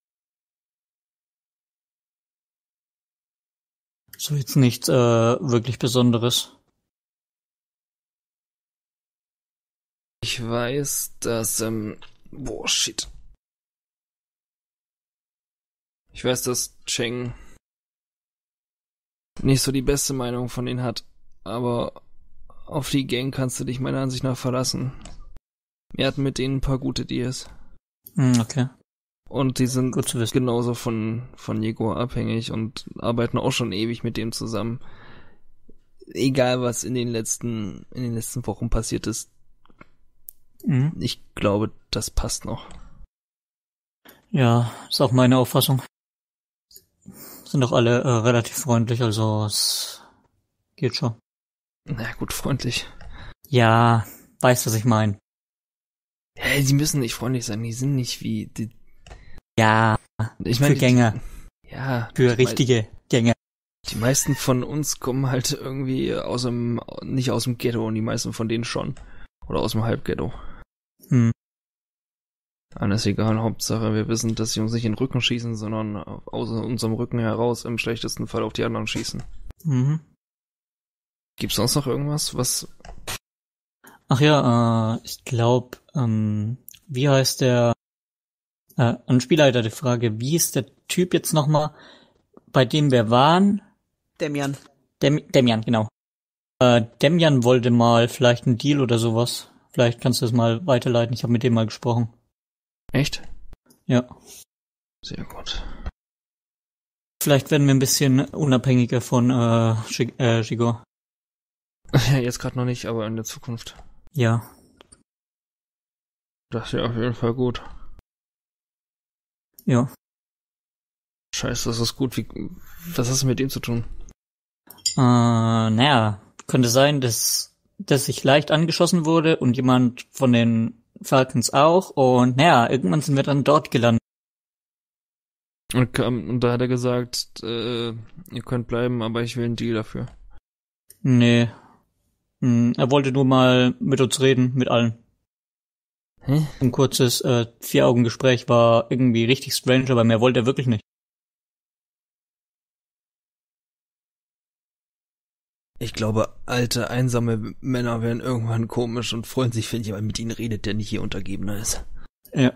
So jetzt nichts äh, wirklich Besonderes. Ich weiß, dass, ähm, boah, shit. Ich weiß, dass Cheng nicht so die beste Meinung von denen hat, aber auf die Gang kannst du dich meiner Ansicht nach verlassen. Wir hatten mit denen ein paar gute Deals. Hm, okay. Und die sind Gut zu wissen. genauso von, von Jegor abhängig und arbeiten auch schon ewig mit dem zusammen. Egal, was in den letzten, in den letzten Wochen passiert ist, Mhm. ich glaube, das passt noch. Ja, ist auch meine Auffassung. Sind doch alle äh, relativ freundlich, also es geht schon. Na gut, freundlich. Ja, weißt, was ich meine. Ja, die müssen nicht freundlich sein, die sind nicht wie, die, Ja, ich für meine, die- Gänger, ja. für die richtige Gänger. mei- Die meisten von uns kommen halt irgendwie aus dem, nicht aus dem Ghetto und die meisten von denen schon. Oder aus dem Halbghetto. Hm. Alles egal, Hauptsache wir wissen, dass sie uns nicht in den Rücken schießen, sondern aus unserem Rücken heraus im schlechtesten Fall auf die anderen schießen. Mhm. Gibt's sonst noch irgendwas, was... Ach ja, äh, ich glaube, ähm, wie heißt der, äh, an Spielleiter die Frage, wie ist der Typ jetzt nochmal, bei dem wir waren? Demian. Dem, Demian, genau. Äh, Demian wollte mal vielleicht einen Deal oder sowas. Vielleicht kannst du das mal weiterleiten. Ich habe mit dem mal gesprochen. Echt? Ja. Sehr gut. Vielleicht werden wir ein bisschen unabhängiger von äh, Shig- äh, Shigor. Ja, jetzt gerade noch nicht, aber in der Zukunft. Ja. Das wäre auf jeden Fall gut. Ja. Scheiße, das ist gut. Wie, was hast du mit dem zu tun? Äh, naja, könnte sein, dass, dass ich leicht angeschossen wurde und jemand von den Falcons auch. Und naja, irgendwann sind wir dann dort gelandet. Und, kam, und da hat er gesagt, äh, ihr könnt bleiben, aber ich will einen Deal dafür. Nee. Hm, er wollte nur mal mit uns reden, mit allen. Hä? Ein kurzes äh, Vier-Augen-Gespräch war irgendwie richtig strange, aber mehr wollte er wirklich nicht. Ich glaube, alte, einsame Männer werden irgendwann komisch und freuen sich, wenn jemand mit ihnen redet, der nicht ihr Untergebener ist. Ja.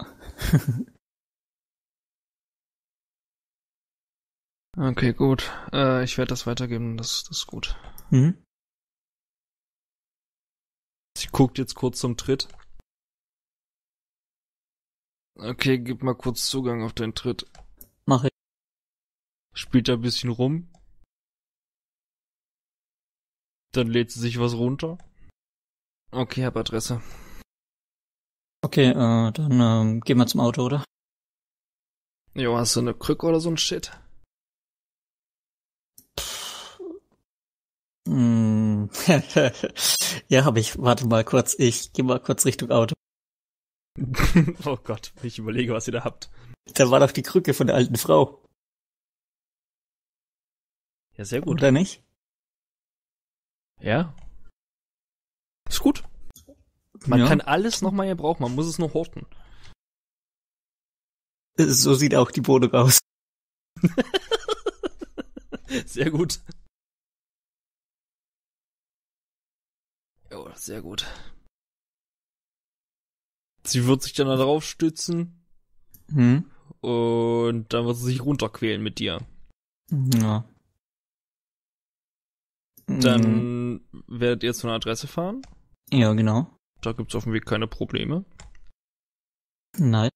Okay, gut. Äh, ich werde das weitergeben, das, das ist gut. Mhm. Ich Sie guckt jetzt kurz zum Tritt. Okay, gib mal kurz Zugang auf deinen Tritt. Mach ich. Spielt da ein bisschen rum. Dann lädt sie sich was runter. Okay, hab Adresse. Okay, äh, dann ähm, gehen wir zum Auto, oder? Jo, hast du eine Krücke oder so ein Shit? Hm. Ja, hab ich. Warte mal kurz. Ich geh mal kurz Richtung Auto. Oh Gott, ich überlege, was ihr da habt. Da war doch die Krücke von der alten Frau. Ja, sehr gut. Oder nicht? Ja. Ist gut. Man Ja. kann alles nochmal hier brauchen, man muss es nur horten. So sieht auch die Wohnung aus. Sehr gut. Jo, sehr gut. Sie wird sich dann da drauf stützen Hm? und dann wird sie sich runterquälen mit dir. Ja. Hm. Dann werdet ihr zu einer Adresse fahren. Ja, genau. Da gibt's auf dem Weg keine Probleme. Nein.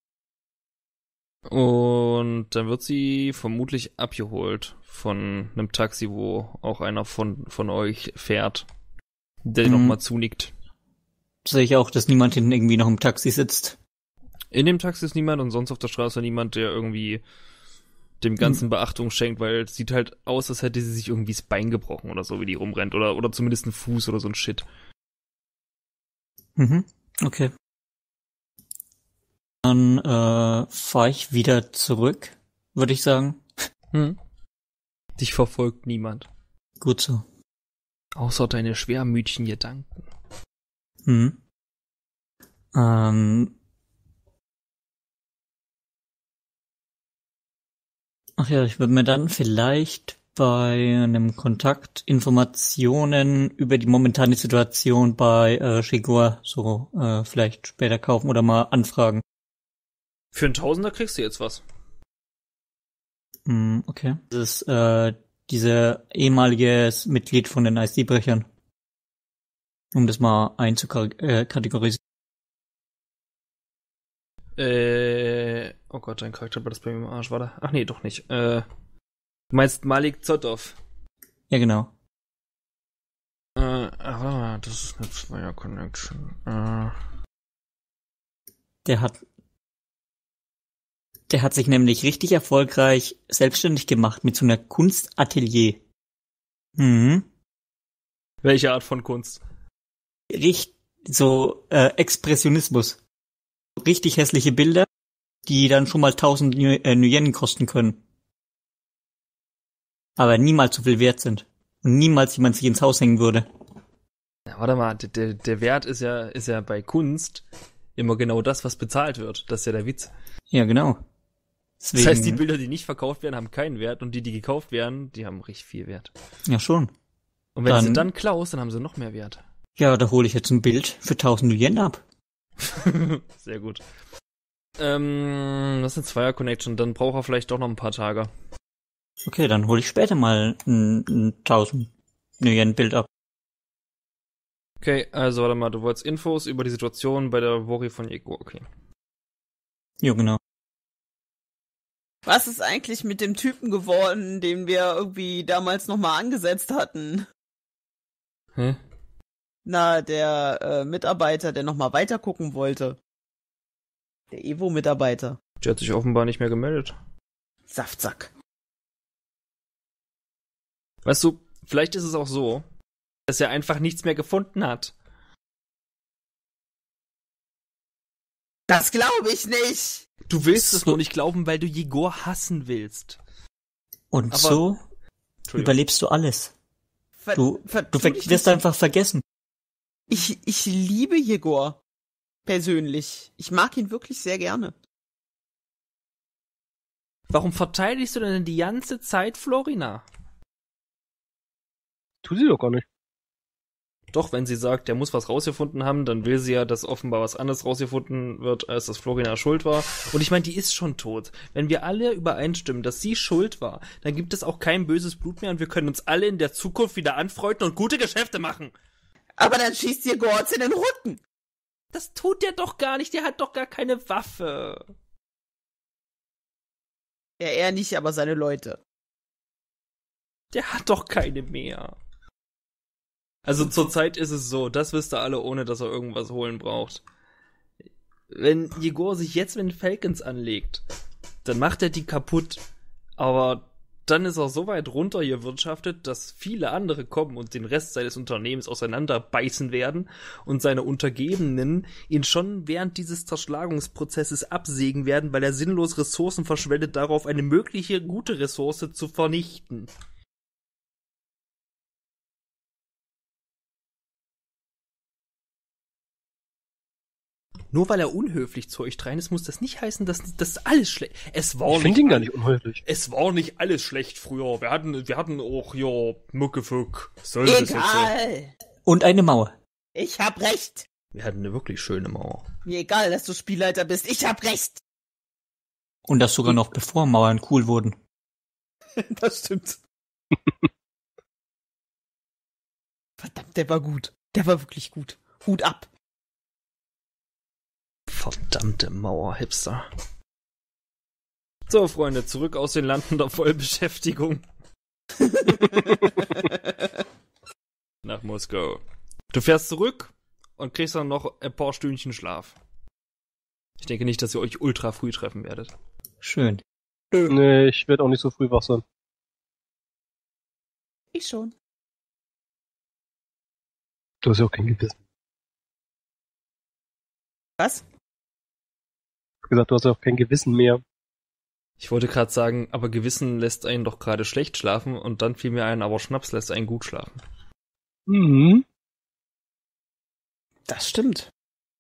Und dann wird sie vermutlich abgeholt von einem Taxi, wo auch einer von, von euch fährt, der Mhm. nochmal zunickt. Sehe ich auch, dass niemand hinten irgendwie noch im Taxi sitzt. In dem Taxi ist niemand und sonst auf der Straße niemand, der irgendwie dem Ganzen Mhm. Beachtung schenkt, weil es sieht halt aus, als hätte sie sich irgendwie das Bein gebrochen oder so, wie die rumrennt. Oder, oder zumindest einen Fuß oder so ein Shit. Mhm. Okay. Dann äh, fahre ich wieder zurück, würde ich sagen. Hm. Dich verfolgt niemand. Gut so. Außer deine schwermütigen Gedanken. Mhm. Ähm. Ach ja, ich würde mir dann vielleicht bei einem Kontakt Informationen über die momentane Situation bei äh, Shigor so äh, vielleicht später kaufen oder mal anfragen. Für einen Tausender kriegst du jetzt was. Hm, okay. Das ist äh, dieser ehemalige Mitglied von den I C-Brechern. Um das mal einzukategorisieren. Äh, oh Gott, dein Charakter war das bei mir im Arsch, warte. Ach nee, doch nicht. Äh, du meinst Malik Zotov. Ja, genau. Äh, ah, warte mal, das ist eine Zweier-Connection. Äh, Der hat Der hat sich nämlich richtig erfolgreich selbstständig gemacht mit so einer Kunstatelier. Mhm. welche Art von Kunst? Richt so äh, Expressionismus. Richtig hässliche Bilder, die dann schon mal tausend äh, Yen kosten können. Aber niemals so viel wert sind. Und niemals jemand sich ins Haus hängen würde. Ja, warte mal, der, der Wert ist ja, ist ja bei Kunst immer genau das, was bezahlt wird. Das ist ja der Witz. Ja, genau. Deswegen, Das heißt, die Bilder, die nicht verkauft werden, haben keinen Wert und die, die gekauft werden, die haben richtig viel Wert. Ja, schon. Und wenn Dann- du sie dann klaust, dann haben sie noch mehr Wert. Ja, da hole ich jetzt ein Bild für tausend Yen ab. Sehr gut. Ähm, das ist eine Zweier-Connection, dann braucht er vielleicht doch noch ein paar Tage. Okay, dann hole ich später mal ein, ein tausend Yen Bild ab. Okay, also warte mal, du wolltest Infos über die Situation bei der Wori von Ego, okay. Ja, genau. Was ist eigentlich mit dem Typen geworden, den wir irgendwie damals nochmal angesetzt hatten? Hä? Na, der äh, Mitarbeiter, der nochmal weiter gucken wollte. Der Evo-Mitarbeiter. Der hat sich offenbar nicht mehr gemeldet. Saftsack. Weißt du, vielleicht ist es auch so, dass er einfach nichts mehr gefunden hat. Das glaube ich nicht. Du willst es So. nur nicht glauben, weil du Jegor hassen willst. Und Aber- so Entschuldigung. überlebst du alles. Ver Du, ver du tu ver dich wirst nicht- einfach vergessen. Ich, ich liebe Jegor. Persönlich. Ich mag ihn wirklich sehr gerne. Warum verteidigst du denn die ganze Zeit Florina? Tu sie doch gar nicht. Doch, wenn sie sagt, der muss was rausgefunden haben, dann will sie ja, dass offenbar was anderes rausgefunden wird, als dass Florina schuld war. Und ich meine, die ist schon tot. Wenn wir alle übereinstimmen, dass sie schuld war, dann gibt es auch kein böses Blut mehr und wir können uns alle in der Zukunft wieder anfreunden und gute Geschäfte machen. Aber dann schießt dir Gorz in den Rücken. Das tut der doch gar nicht, der hat doch gar keine Waffe. Ja, er nicht, aber seine Leute. Der hat doch keine mehr. Also zurzeit ist es so, das wisst ihr alle, ohne dass er irgendwas holen braucht. Wenn Jegor sich jetzt mit den Falcons anlegt, dann macht er die kaputt. Aber dann ist er so weit runtergewirtschaftet, dass viele andere kommen und den Rest seines Unternehmens auseinanderbeißen werden und seine Untergebenen ihn schon während dieses Zerschlagungsprozesses absägen werden, weil er sinnlos Ressourcen verschwendet, darauf eine mögliche gute Ressource zu vernichten. Nur weil er unhöflich zu euch dreien ist, muss das nicht heißen, dass das alles schlecht. Es war Ich finde nicht, ihn gar nicht unhöflich. es war nicht alles schlecht früher. Wir hatten, wir hatten auch hier Muckefuck. Soll das jetzt sein? Egal. Und eine Mauer. Ich hab recht. Wir hatten eine wirklich schöne Mauer. Mir egal, dass du Spielleiter bist. Ich hab recht. Und das sogar noch bevor Mauern cool wurden. Das stimmt. Verdammt, der war gut. Der war wirklich gut. Hut ab. Verdammte Mauer-Hipster. So, Freunde, zurück aus den Landen der Vollbeschäftigung. Nach Moskau. Du fährst zurück und kriegst dann noch ein paar Stündchen Schlaf. Ich denke nicht, dass ihr euch ultra früh treffen werdet. Schön. Nee, ich werde auch nicht so früh wach sein. Ich schon. Du hast ja auch kein Gewissen. Was? Ich hab gesagt, du hast ja auch kein Gewissen mehr. Ich wollte gerade sagen, aber Gewissen lässt einen doch gerade schlecht schlafen und dann fiel mir ein, aber Schnaps lässt einen gut schlafen. Mhm. Das stimmt.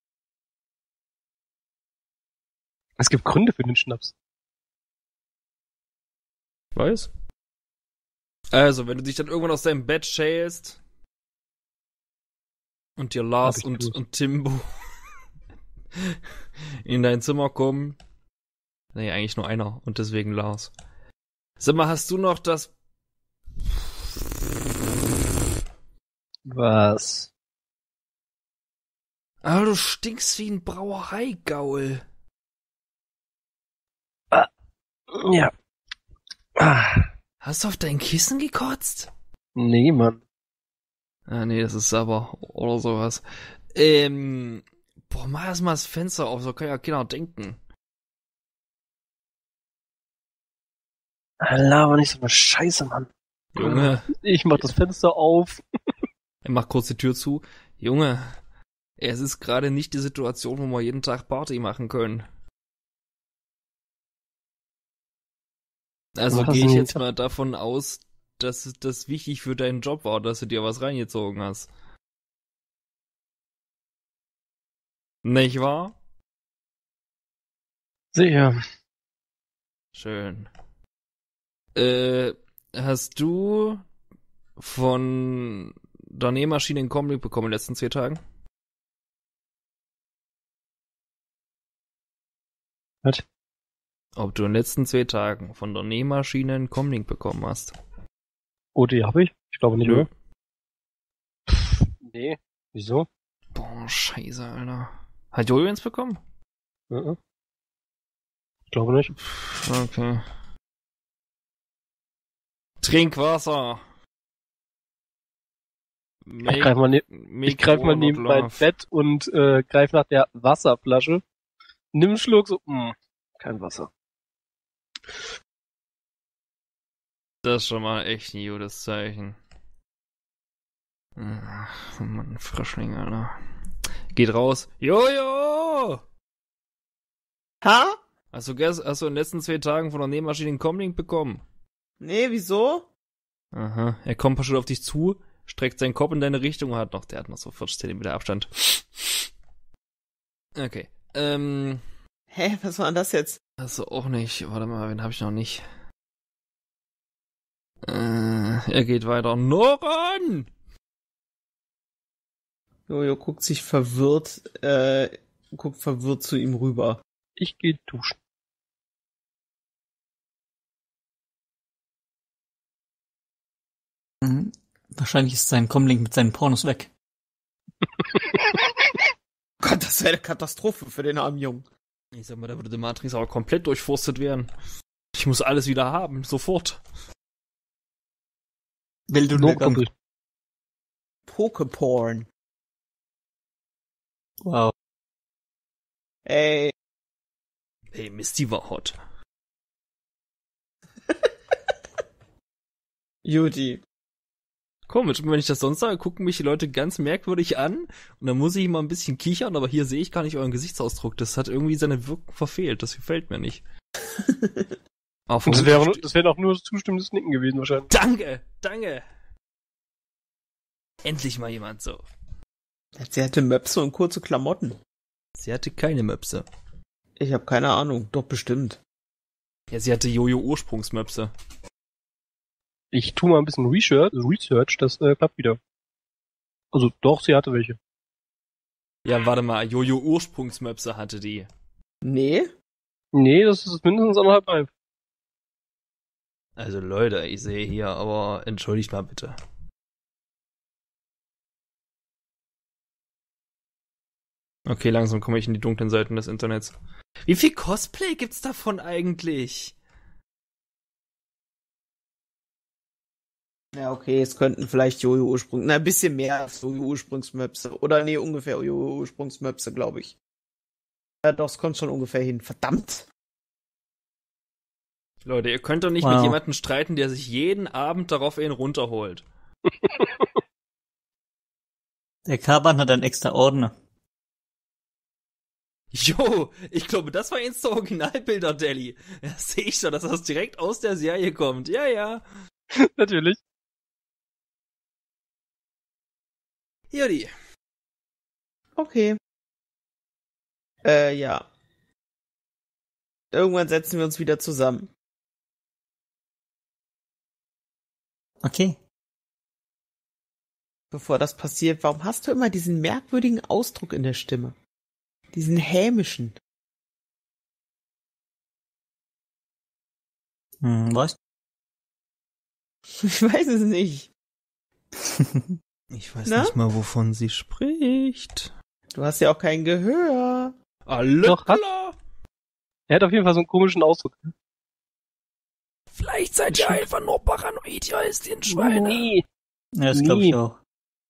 Es gibt Gründe für den Schnaps. Ich weiß. Also, wenn du dich dann irgendwann aus deinem Bett schälst und dir Lars Hab ich und, gewusst. und Timbo in dein Zimmer kommen. Nee, eigentlich nur einer und deswegen Lars. Sag mal, hast du noch das... Was? Ah, du stinkst wie ein Brauereigaul. Ja. Ah, Hast du auf dein Kissen gekotzt? nee, Mann. Ah, nee, das ist aber oder sowas. Ähm, boah, mach erst mal das Fenster auf, so können ja Kinder denken. Laber nicht so eine Scheiße, Mann. Junge, Ich mach das Fenster auf. er macht kurz die Tür zu. Junge, es ist gerade nicht die Situation, wo wir jeden Tag Party machen können. Also Mach das gehe ich nicht. jetzt mal davon aus, dass das wichtig für deinen Job war, dass du dir was reingezogen hast. Nicht wahr? Sicher. Schön. Äh, hast du von der Nähmaschine einen Comic bekommen in den letzten zwei Tagen? Was? Ob du in den letzten zwei Tagen von der Nähmaschine einen Comlink bekommen hast? Oh, die hab ich? Ich glaube nicht, Nö. oder? Nee. Wieso? Boah, scheiße, Alter. Hat Jojo eins bekommen? Mhm. Ich glaube nicht. Okay. Trink Wasser. Ich greif mal, ne ich greif mal neben mein Bett und äh, greif nach der Wasserflasche. Nimm einen Schluck, so, mh, kein Wasser. Das ist schon mal echt ein gutes Zeichen. Ach, Mann, Frischling, Alter. Geht raus. Jojo! Ha? Hast du, gest hast du in den letzten zwei Tagen von der Nähmaschine einen Comlink bekommen? Nee, wieso? Aha. Er kommt schon auf dich zu, streckt seinen Kopf in deine Richtung und hat noch, der hat noch so vierzig Zentimeter Abstand. Okay. Ähm. Hä, was war denn das jetzt? Hast du auch nicht. Warte mal, wen hab ich noch nicht? Äh, er geht weiter. Noran! Jojo guckt sich verwirrt, äh, guckt verwirrt zu ihm rüber. Ich geh duschen. Mhm. Wahrscheinlich ist sein Comlink mit seinen Pornos weg. Gott, das wäre eine Katastrophe für den armen Jungen. Ich sag mal, da würde die Matrix aber komplett durchforstet werden. Ich muss alles wieder haben, sofort. Wild und Lob lecker. Pokeporn. Wow. Ey, Hey, Misty war hot. Judy. Komisch, wenn ich das sonst sage, gucken mich die Leute ganz merkwürdig an und dann muss ich immer ein bisschen kichern, aber hier sehe ich gar nicht euren Gesichtsausdruck. Das hat irgendwie seine Wirkung verfehlt. Das gefällt mir nicht. Aber Und das wäre, das wäre auch nur zustimmendes Nicken gewesen wahrscheinlich. Danke, danke. Endlich mal jemand so. Sie hatte Möpse und kurze Klamotten. Sie hatte keine Möpse. Ich habe keine Ahnung, doch bestimmt. Ja, sie hatte Jojo-Ursprungsmöpse. Ich tue mal ein bisschen Research, Research das äh, klappt wieder. Also doch, sie hatte welche. Ja, warte mal, Jojo-Ursprungsmöpse hatte die. Nee? Nee, das ist mindestens anderthalb halb. Also Leute, ich sehe hier, aber entschuldigt mal bitte. Okay, langsam komme ich in die dunklen Seiten des Internets. Wie viel Cosplay gibt's davon eigentlich? Ja, okay, es könnten vielleicht Jojo-Ursprung, na, ein bisschen mehr als Jojo-Ursprungsmöpse. Oder nee, ungefähr Jojo-Ursprungsmöpse, glaube ich. Ja, doch, es kommt schon ungefähr hin. Verdammt! Leute, ihr könnt doch nicht Wow. mit jemandem streiten, der sich jeden Abend darauf einen runterholt. Der Kaban hat einen extra Ordner. Jo, ich glaube, das war eins der Originalbilder, Deli. Ja, sehe ich schon, dass das direkt aus der Serie kommt. Ja, ja. Natürlich. Judy. Okay. Äh, ja. Irgendwann setzen wir uns wieder zusammen. Okay. Bevor das passiert, warum hast du immer diesen merkwürdigen Ausdruck in der Stimme? Diesen hämischen. Hm, was? Ich weiß es nicht. Ich weiß Na? nicht mal, wovon sie spricht. Du hast ja auch kein Gehör. Alles Doch, hat- klar. Er hat auf jeden Fall so einen komischen Ausdruck. Vielleicht seid ihr einfach nur paranoid, ihr Häschenschweine. Nee. Ja, das glaube ich Nie. auch.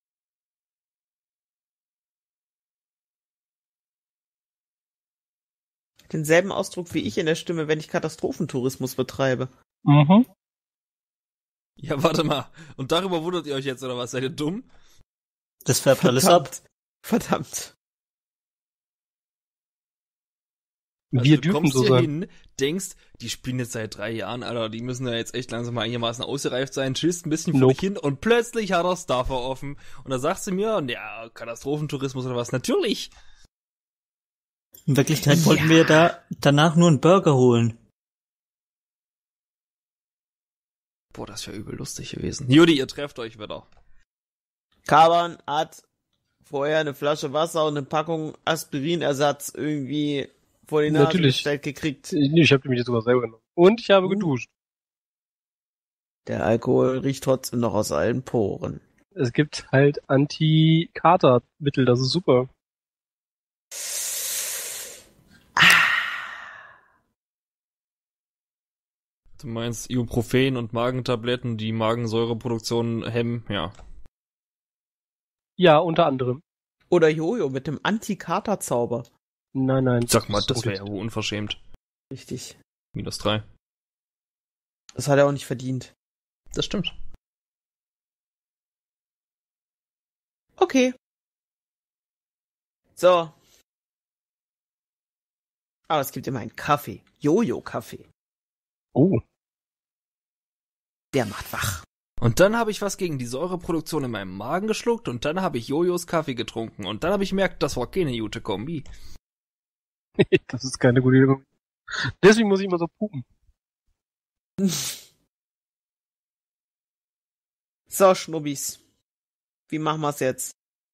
Denselben Ausdruck wie ich in der Stimme, wenn ich Katastrophentourismus betreibe. Mhm. Ja, warte mal. Und darüber wundert ihr euch jetzt, oder was? Seid ihr dumm? Das färbt alles ab. Verdammt. Also Wir du dürfen kommst so hier sein. hin, denkst, die spielen jetzt seit drei Jahren, Alter, die müssen ja jetzt echt langsam mal einigermaßen ausgereift sein, chillst ein bisschen vor Nope. dich hin und plötzlich hat er Starfer offen. Und da sagst du mir, ja, Katastrophentourismus oder was? Natürlich! In Wirklichkeit wollten wir da danach nur einen Burger holen. Boah, das wäre übel lustig gewesen. Judy, ihr trefft euch wieder. Kaban hat vorher eine Flasche Wasser und eine Packung Aspirinersatz irgendwie vor die Nase Natürlich. gestellt gekriegt. Nee, ich habe mich jetzt sogar selber genommen. Und ich habe Uh. geduscht. Der Alkohol riecht trotzdem noch aus allen Poren. Es gibt halt Anti-Kater-Mittel, das ist super. Du meinst Ibuprofen und Magentabletten, die Magensäureproduktion hemmen? Ja. Ja, unter anderem. Oder Jojo mit dem Anti-Kater-Zauber. Nein, nein. Sag mal, das ist wäre ja wohl unverschämt. Richtig. Minus drei. Das hat er auch nicht verdient. Das stimmt. Okay. So. Aber es gibt immer einen Kaffee. Jojo-Kaffee. Oh. Der macht wach. Und dann habe ich was gegen die Säureproduktion in meinem Magen geschluckt und dann habe ich Jojos Kaffee getrunken und dann habe ich gemerkt, das war keine gute Kombi. Das ist keine gute Idee. Deswegen muss ich immer so pupen. So, Schnubbis. Wie machen wir's jetzt?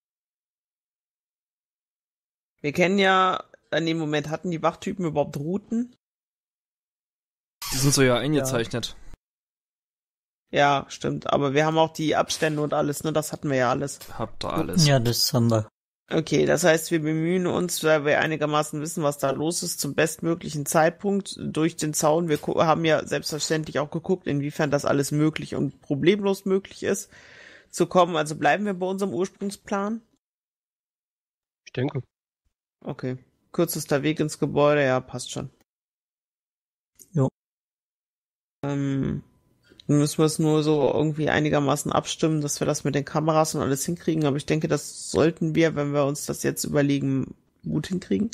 Wir kennen ja, in dem Moment hatten die Wachtypen überhaupt Routen? Die sind so ja eingezeichnet. Ja, stimmt. Aber wir haben auch die Abstände und alles, ne? Das hatten wir ja alles. Habt ihr alles. Ja, das haben wir. Okay, das heißt, wir bemühen uns, weil wir einigermaßen wissen, was da los ist, zum bestmöglichen Zeitpunkt durch den Zaun. Wir gu- haben ja selbstverständlich auch geguckt, inwiefern das alles möglich und problemlos möglich ist, zu kommen. Also bleiben wir bei unserem Ursprungsplan? Ich denke. Okay. Kürzester Weg ins Gebäude, ja, passt schon. Jo. Ähm, dann müssen wir es nur so irgendwie einigermaßen abstimmen, dass wir das mit den Kameras und alles hinkriegen. Aber ich denke, das sollten wir, wenn wir uns das jetzt überlegen, gut hinkriegen.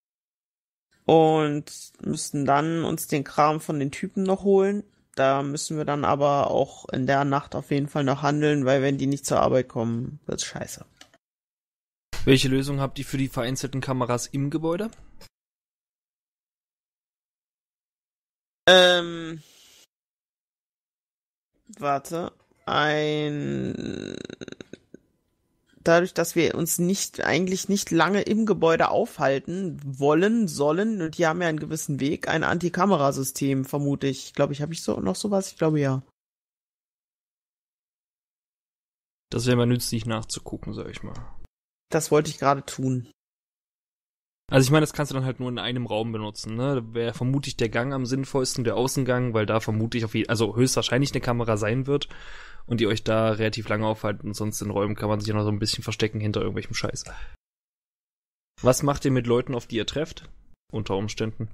Und müssten dann uns den Kram von den Typen noch holen. Da müssen wir dann aber auch in der Nacht auf jeden Fall noch handeln, weil wenn die nicht zur Arbeit kommen, wird's scheiße. Welche Lösung habt ihr für die vereinzelten Kameras im Gebäude? Ähm, warte, ein, dadurch, dass wir uns nicht, eigentlich nicht lange im Gebäude aufhalten wollen, sollen, und die haben ja einen gewissen Weg, ein Antikamerasystem, vermute ich. Glaube ich, habe ich so noch sowas? Ich glaube, ja. Das wäre mal nützlich nachzugucken, sag ich mal. Das wollte ich gerade tun. Also ich meine, das kannst du dann halt nur in einem Raum benutzen, ne? Da wäre vermutlich der Gang am sinnvollsten, der Außengang, weil da vermutlich auf jeden, also höchstwahrscheinlich eine Kamera sein wird und ihr euch da relativ lange aufhalten und sonst in Räumen kann man sich ja noch so ein bisschen verstecken hinter irgendwelchem Scheiß. Was macht ihr mit Leuten, auf die ihr trefft? Unter Umständen.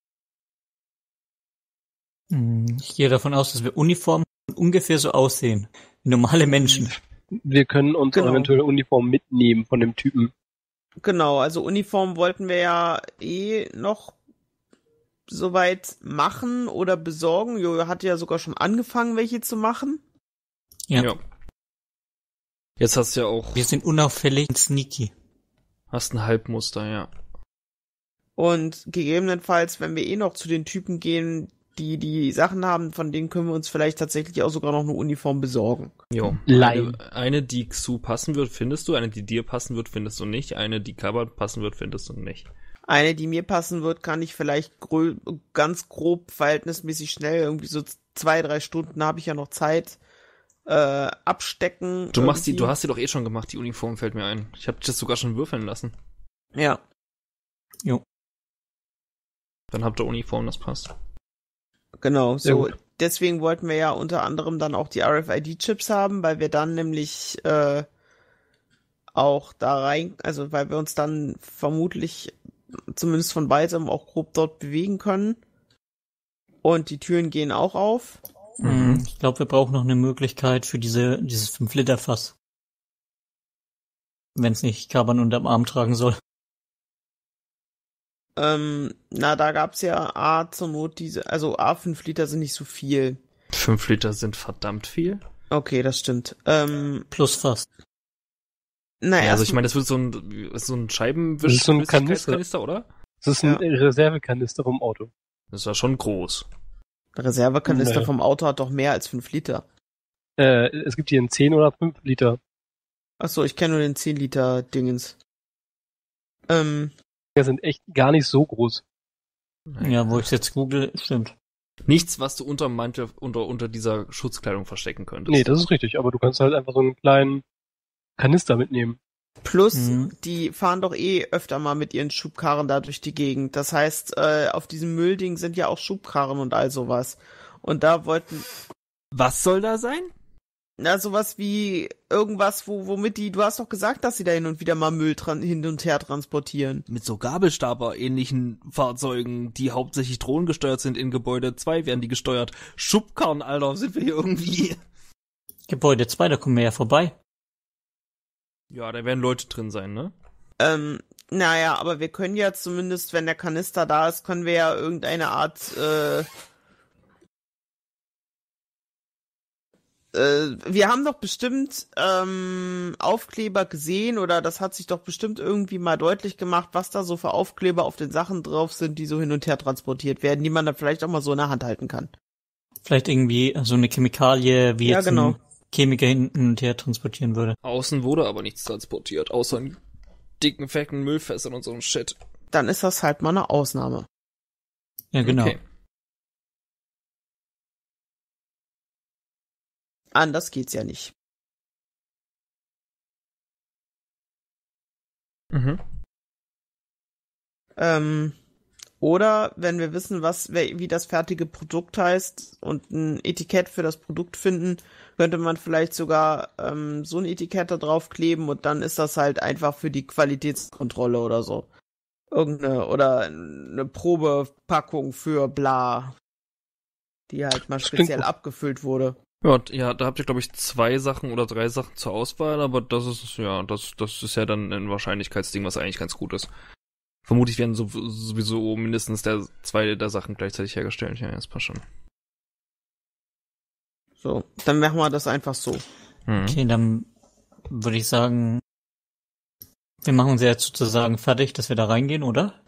Hm, Ich gehe davon aus, dass wir Uniformen ungefähr so aussehen. Wie normale Menschen. Wir können uns Genau. eventuell Uniform mitnehmen von dem Typen. Genau, also Uniform wollten wir ja eh noch soweit machen oder besorgen. Jojo hatte ja sogar schon angefangen, welche zu machen. Ja. Jetzt hast du ja auch, Wir sind unauffällig und sneaky. hast ein Halbmuster, ja. Und gegebenenfalls, wenn wir eh noch zu den Typen gehen, die die Sachen haben, von denen können wir uns vielleicht tatsächlich auch sogar noch eine Uniform besorgen. Jo. Leihen. Eine, eine, die Xu passen wird, findest du. Eine, die dir passen wird, findest du nicht. Eine, die Kabbat passen wird, findest du nicht. Eine, die mir passen wird, kann ich vielleicht grö- ganz grob, verhältnismäßig schnell, irgendwie so zwei, drei Stunden habe ich ja noch Zeit, äh, abstecken. Du machst die, irgendwie. du hast die doch eh schon gemacht, die Uniform fällt mir ein. Ich hab dich das sogar schon würfeln lassen. Ja. Dann habt ihr Uniform, das passt. Genau, Sehr so. gut. Deswegen wollten wir ja unter anderem dann auch die R F I D-Chips haben, weil wir dann nämlich äh, auch da rein, also weil wir uns dann vermutlich zumindest von weitem auch grob dort bewegen können. Und die Türen gehen auch auf. Mhm. Ich glaube, wir brauchen noch eine Möglichkeit für diese dieses fünf Liter Fass. Wenn es nicht Kaban unterm Arm tragen soll. Ähm, na, da gab's ja A zur Not diese, also A fünf Liter sind nicht so viel. Fünf Liter sind verdammt viel. Okay, das stimmt. Ähm, Plus Fass. naja, Ja, also ich meine, das wird so ein, so ein Scheibenwisch, Das ist so ein Flüssigkeitskanister, oder? Das ist ein Ja. Reservekanister vom Auto. Das ist ja schon groß. Reservekanister Naja. vom Auto hat doch mehr als fünf Liter. Äh, es gibt hier einen zehn oder fünf Liter. Achso, ich kenne nur den zehn Liter Dingens. Ähm, Die sind echt gar nicht so groß. Ja, wo ich jetzt google, stimmt. Nichts, was du unter dem Mantel, unter, unter dieser Schutzkleidung verstecken könntest. Nee, das ist richtig, aber du kannst halt einfach so einen kleinen Kanister mitnehmen. plus, Mhm. die fahren doch eh öfter mal mit ihren Schubkarren da durch die Gegend. Das heißt, äh, auf diesem Müllding sind ja auch Schubkarren und all sowas. Und da wollten, Was soll da sein? na, sowas wie irgendwas, wo, womit die, du hast doch gesagt, dass sie da hin und wieder mal Müll dran, hin und her transportieren. Mit so Gabelstapler-ähnlichen Fahrzeugen, die hauptsächlich drohnengesteuert sind in Gebäude zwei, werden die gesteuert. Schubkarren, Alter, sind wir hier irgendwie... Gebäude zwei, da kommen wir ja vorbei. Ja, da werden Leute drin sein, ne? Ähm, naja, aber wir können ja zumindest, wenn der Kanister da ist, können wir ja irgendeine Art, äh, äh, wir haben doch bestimmt ähm, Aufkleber gesehen oder das hat sich doch bestimmt irgendwie mal deutlich gemacht, was da so für Aufkleber auf den Sachen drauf sind, die so hin und her transportiert werden, die man dann vielleicht auch mal so in der Hand halten kann. Vielleicht irgendwie so eine Chemikalie, wie Ja, jetzt genau. ein Chemiker hin und her transportieren würde. Außen wurde aber nichts transportiert, außer in dicken, fetten Müllfässern und so ein Shit. Dann ist das halt mal eine Ausnahme. Ja, genau. Okay. Anders geht's ja nicht. Mhm. Ähm, oder wenn wir wissen, was, wie das fertige Produkt heißt und ein Etikett für das Produkt finden, könnte man vielleicht sogar ähm, so ein Etikett da drauf kleben und dann ist das halt einfach für die Qualitätskontrolle oder so. Irgendeine, oder eine Probepackung für bla, die halt mal Das klingt speziell gut. abgefüllt wurde. Ja, d- ja, da habt ihr, glaube ich, zwei Sachen oder drei Sachen zur Auswahl, aber das ist, ja, das, das ist ja dann ein Wahrscheinlichkeitsding, was eigentlich ganz gut ist. Vermutlich werden so, sowieso mindestens der zwei der Sachen gleichzeitig hergestellt. Ja, das passt schon. So, dann machen wir das einfach so. Mhm. Okay, dann würde ich sagen, wir machen uns ja jetzt sozusagen fertig, dass wir da reingehen, oder?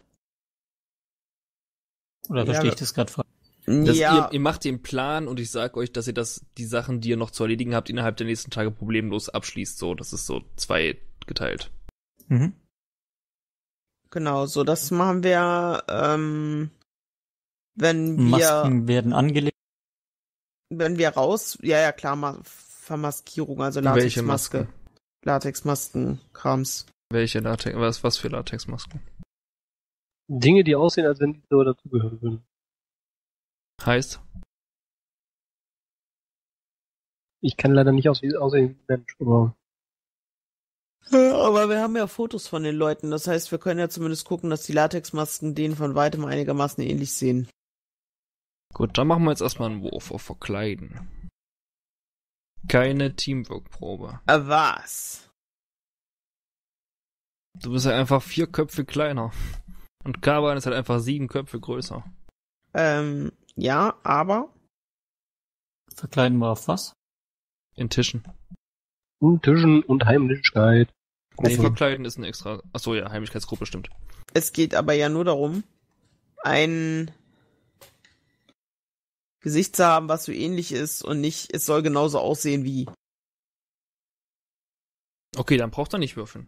Oder Ja, verstehe ich wir- das gerade falsch? Das, ja, ihr, ihr macht den Plan und ich sag euch, dass ihr das, die Sachen, die ihr noch zu erledigen habt, innerhalb der nächsten Tage problemlos abschließt. So, das ist so zweigeteilt. Mhm. genau, so, das machen wir, ähm, wenn wir, Masken werden angelegt. wenn wir raus, ja, ja, klar, Ma Vermaskierung, also Welche Latexmaske, Masken? Latexmasken, Krams. Welche Latex, was, was für Latexmasken? Dinge, die aussehen, als wenn die so dazugehören würden. Heißt? Ich kann leider nicht aus wie, aussehen wie ein Mensch, aber Aber wir haben ja Fotos von den Leuten, das heißt, wir können ja zumindest gucken, dass die Latexmasken denen von weitem einigermaßen ähnlich sehen. Gut, dann machen wir jetzt erstmal einen Wurf auf Verkleiden. Keine Teamwork-Probe. Äh, was? Du bist ja einfach vier Köpfe kleiner. Und Kaban ist halt einfach sieben Köpfe größer. Ähm, ja, aber Verkleiden wir auf was? In Tischen. und Tischen und Heimlichkeit. Nee, Also- Verkleiden ist eine extra. Achso, ja, Heimlichkeitsgruppe stimmt. es geht aber ja nur darum, ein Gesicht zu haben, was so ähnlich ist und nicht, es soll genauso aussehen wie. Okay, dann braucht er nicht würfeln.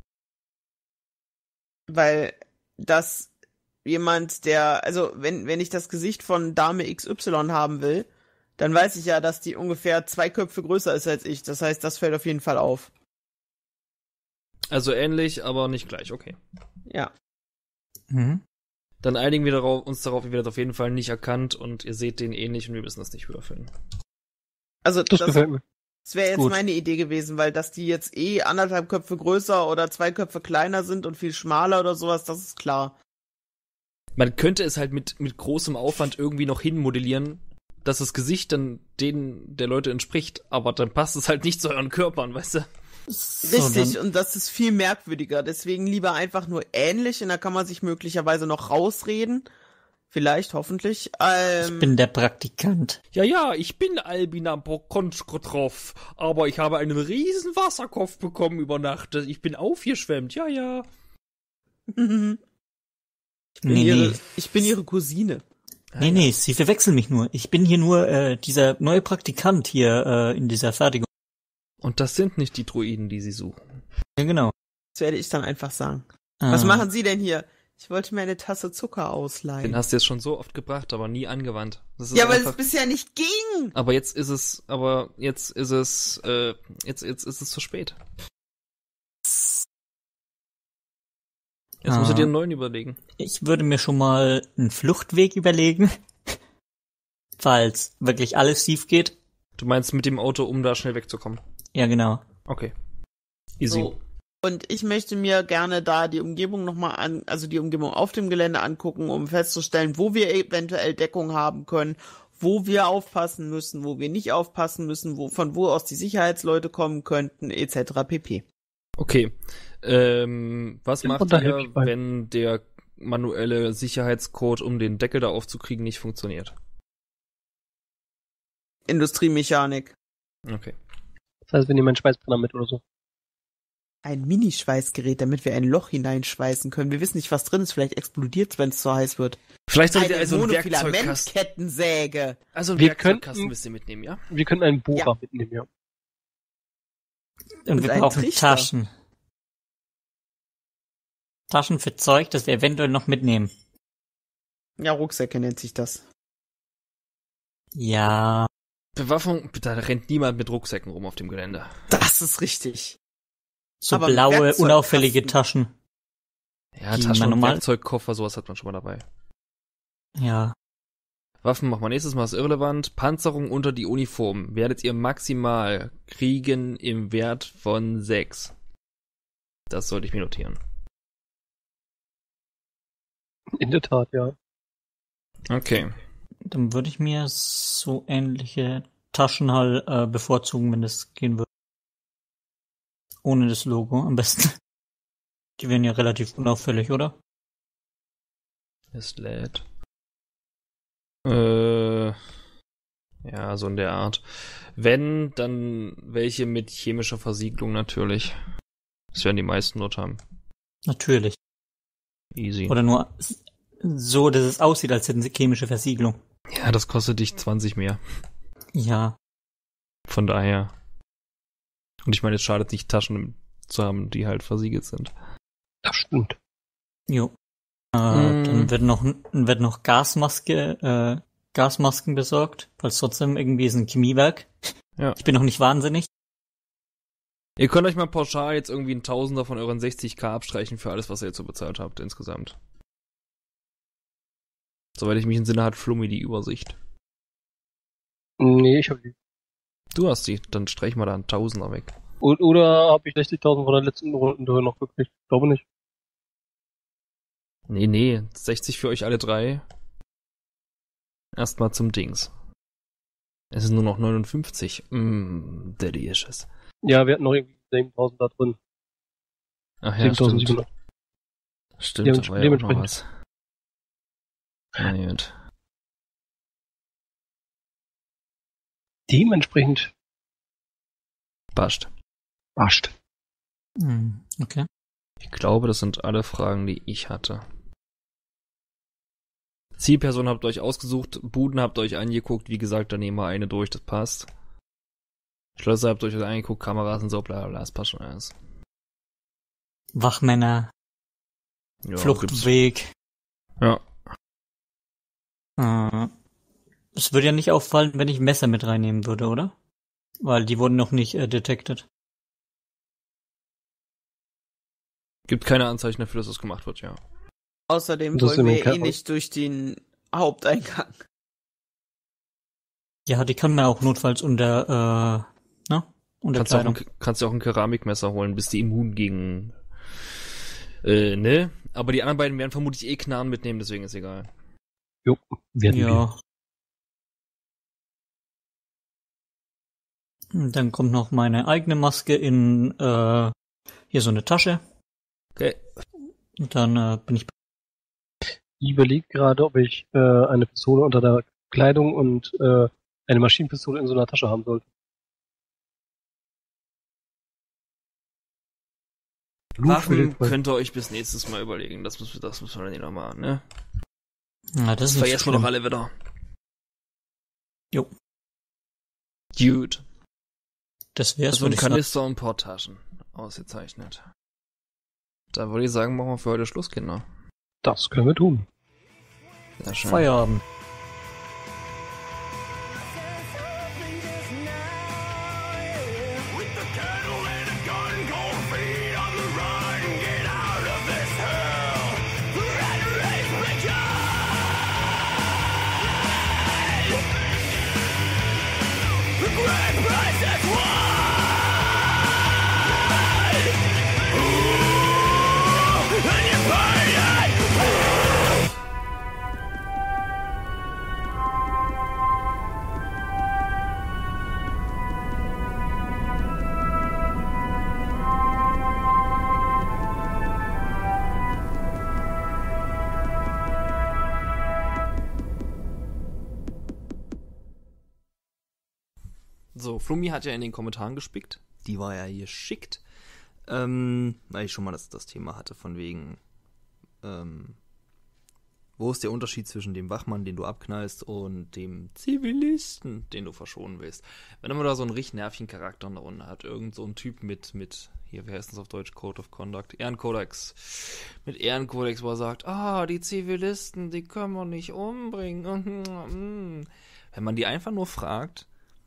Weil das jemand, der, also wenn, wenn ich das Gesicht von Dame X Y haben will, dann weiß ich ja, dass die ungefähr zwei Köpfe größer ist als ich. Das heißt, das fällt auf jeden Fall auf. Also ähnlich, aber nicht gleich, okay. Ja. Mhm. Dann einigen wir darauf, uns darauf, ihr werdet auf jeden Fall nicht erkannt und ihr seht den ähnlich und wir müssen das nicht würfeln. Also Das, das, gefällt mir. das wäre jetzt Gut. meine Idee gewesen, weil dass die jetzt eh anderthalb Köpfe größer oder zwei Köpfe kleiner sind und viel schmaler oder sowas, das ist klar. Man könnte es halt mit, mit großem Aufwand irgendwie noch hinmodellieren, dass das Gesicht dann denen der Leute entspricht, aber dann passt es halt nicht zu euren Körpern, weißt du? So, Richtig, dann, und das ist viel merkwürdiger. Deswegen lieber einfach nur ähnlich und da kann man sich möglicherweise noch rausreden. Vielleicht, hoffentlich. Ähm, ich bin der Praktikant. Ja, ja, ich bin Albina Bokonschkotrow, aber ich habe einen riesen Wasserkopf bekommen über Nacht. Ich bin aufgeschwemmt, ja, ja. ich bin, Nee, ihre, nee. ich bin ihre Cousine. Nee, nee, sie verwechseln mich nur. Ich bin hier nur äh, dieser neue Praktikant hier äh, in dieser Fertigung. Und das sind nicht die Druiden, die sie suchen. Ja, genau. Das werde ich dann einfach sagen. Ah. Was machen Sie denn hier? Ich wollte mir eine Tasse Zucker Den ausleihen. hast du jetzt schon so oft gebracht, aber nie angewandt. Das ist Ja, weil es einfach, bisher nicht ging. aber jetzt ist es, aber jetzt ist es, äh, jetzt, jetzt ist es zu spät. Jetzt musst du Ah. dir einen neuen überlegen. Ich würde mir schon mal einen Fluchtweg überlegen, falls wirklich alles schief geht. Du meinst mit dem Auto, um da schnell wegzukommen. Ja, genau. Okay. Easy. So. Und ich möchte mir gerne da die Umgebung nochmal an, also die Umgebung auf dem Gelände angucken, um festzustellen, wo wir eventuell Deckung haben können, wo wir aufpassen müssen, wo wir nicht aufpassen müssen, wo, von wo aus die Sicherheitsleute kommen könnten, et cetera pp. Okay. Ähm, was Bin macht unterhalb ihr, bei. wenn der manuelle Sicherheitscode, um den Deckel da aufzukriegen, nicht funktioniert? Industriemechanik. Okay. Das heißt, wir nehmen einen Schweißbrenner mit oder so. Ein Minischweißgerät, damit wir ein Loch hineinschweißen können. Wir wissen nicht, was drin ist. Vielleicht explodiert es, wenn es zu heiß wird. Vielleicht solltet ihr Eine also einen Werkzeugkasten. Monofilamentkettensäge. Also einen Wir Werkzeugkasten könnten- müsst ihr mitnehmen, ja? Wir können einen Bohrer Ja. mitnehmen, ja. Und Und wir einen brauchen Trichter. Taschen. Taschen für Zeug, das wir eventuell noch mitnehmen. Ja, Rucksäcke nennt sich das. Ja. Bewaffnung, da rennt niemand mit Rucksäcken rum auf dem Gelände. Das ist richtig. So Aber blaue, Werkzeugkasten. unauffällige Taschen. Ja, Die Taschen man und normal- Werkzeugkoffer, sowas hat man schon mal dabei. Ja. Waffen machen wir nächstes Mal, ist irrelevant. Panzerung unter die Uniform werdet ihr maximal kriegen im Wert von sechs. Das sollte ich mir notieren. In der Tat, ja. Okay. Dann würde ich mir so ähnliche Taschen halt äh, bevorzugen, wenn das gehen würde. Ohne das Logo am besten. Die wären ja relativ unauffällig, oder? Es lädt. Äh, ja, so in der Art. Wenn, dann welche mit chemischer Versiegelung natürlich. Das werden die meisten dort haben. Natürlich. Easy. Oder nur so, dass es aussieht, als hätten sie chemische Versiegelung. Ja, das kostet dich zwanzig mehr. Ja. Von daher. Und ich meine, es schadet nicht, Taschen zu haben, die halt versiegelt sind. Das stimmt. Jo. Äh, Mm. Dann wird noch, wird noch Gasmaske, äh, Gasmasken besorgt, falls trotzdem irgendwie ist ein Chemiewerk. Ja. Ich bin noch nicht wahnsinnig. Ihr könnt euch mal pauschal jetzt irgendwie ein Tausender von euren sechzig K abstreichen für alles, was ihr jetzt so bezahlt habt insgesamt. Soweit ich mich entsinne, hat Flummi die Übersicht. Nee, ich habe die. Du hast die, dann streich mal da einen Tausender weg. O- Oder habe ich sechzigtausend von der letzten Runde noch gekriegt? Ich glaube nicht. Nee, nee, sechzig für euch alle drei. Erstmal zum Dings. Es ist nur noch neunundfünfzig. Mmm, delicious. Ja, wir hatten noch irgendwie siebentausend da drin. Ach ja, stimmt. siebentausendsiebenhundert. Stimmt, Dements- da war ja auch noch dementsprechend. was. Na gut. Dementsprechend Passt. wascht. Hm, okay. Ich glaube, das sind alle Fragen, die ich hatte. Zielperson habt ihr euch ausgesucht, Buden habt ihr euch angeguckt, wie gesagt, da nehmen wir eine durch, das passt. Schlösser habt ihr euch angeguckt, Kameras und so, bla bla bla, das passt schon alles. Wachmänner, Ja, Fluchtweg. gibt's. Ja. Äh, es würde ja nicht auffallen, wenn ich Messer mit reinnehmen würde, oder? Weil die wurden noch nicht äh, detected. Gibt keine Anzeichen dafür, dass das gemacht wird, ja. Außerdem Das ist wollen in wir dem eh Keller. nicht durch den Haupteingang. Ja, die kann man auch notfalls unter, äh, ne? Unter Kannst du auch, Kleidung. ein, kannst du auch ein Keramikmesser holen, bist du immun gegen, äh, ne? Aber die anderen beiden werden vermutlich eh Knarren mitnehmen, deswegen ist egal. Jo, werden wir. Ja. Und dann kommt noch meine eigene Maske in, äh, hier so eine Tasche. Okay. Und dann äh, bin ich. Ich überlege gerade, ob ich äh, eine Pistole unter der Kleidung und äh, eine Maschinenpistole in so einer Tasche haben sollte. Waffen könnt ihr euch bis nächstes Mal überlegen, das müssen wir, das müssen wir dann eh noch machen, ne? Ja, das Das ist nicht so vergessen wir doch schlimm. alle wieder. Jo. Gut. Das wär's, Also würde ein ich sagen. Kanister und Porttaschen. Ausgezeichnet. Da würde ich sagen, machen wir für heute Schluss, Kinder. Das können wir tun. Sehr schön. Feierabend. So, Flummi hat ja in den Kommentaren gespickt. Die war ja hier schickt. Ähm, weil ich schon mal das, das Thema hatte, von wegen, ähm, wo ist der Unterschied zwischen dem Wachmann, den du abknallst, und dem Zivilisten, den du verschonen willst? Wenn man da so einen richtig nervigen Charakter in der Runde hat, irgend so ein Typ mit, mit, hier, wie heißt das auf Deutsch, Code of Conduct, Ehrenkodex, mit Ehrenkodex, wo er sagt, ah, die Zivilisten, die können wir nicht umbringen. Wenn man die einfach nur fragt,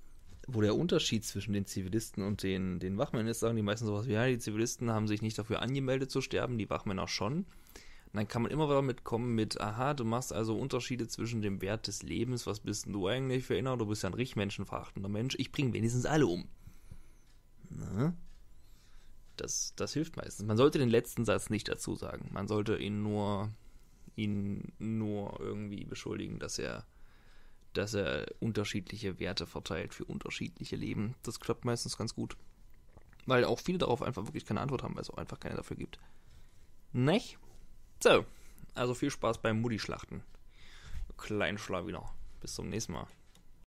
wo der Unterschied zwischen den Zivilisten und den, den Wachmännern ist, sagen die meisten sowas wie, ja, die Zivilisten haben sich nicht dafür angemeldet zu sterben, die Wachmänner schon. Und dann kann man immer damit kommen mit, aha, du machst also Unterschiede zwischen dem Wert des Lebens, was bist denn du eigentlich für einer? Du bist ja ein richtig menschenverachtender Mensch, ich bringe wenigstens alle um. Na? Das, das hilft meistens. Man sollte den letzten Satz nicht dazu sagen. Man sollte ihn nur, ihn nur irgendwie beschuldigen, dass er, dass er unterschiedliche Werte verteilt für unterschiedliche Leben. Das klappt meistens ganz gut. Weil auch viele darauf einfach wirklich keine Antwort haben, weil es auch einfach keine dafür gibt. Nicht? So, also viel Spaß beim Mutti-Schlachten. Kleinen Schlawiner. Bis zum nächsten Mal.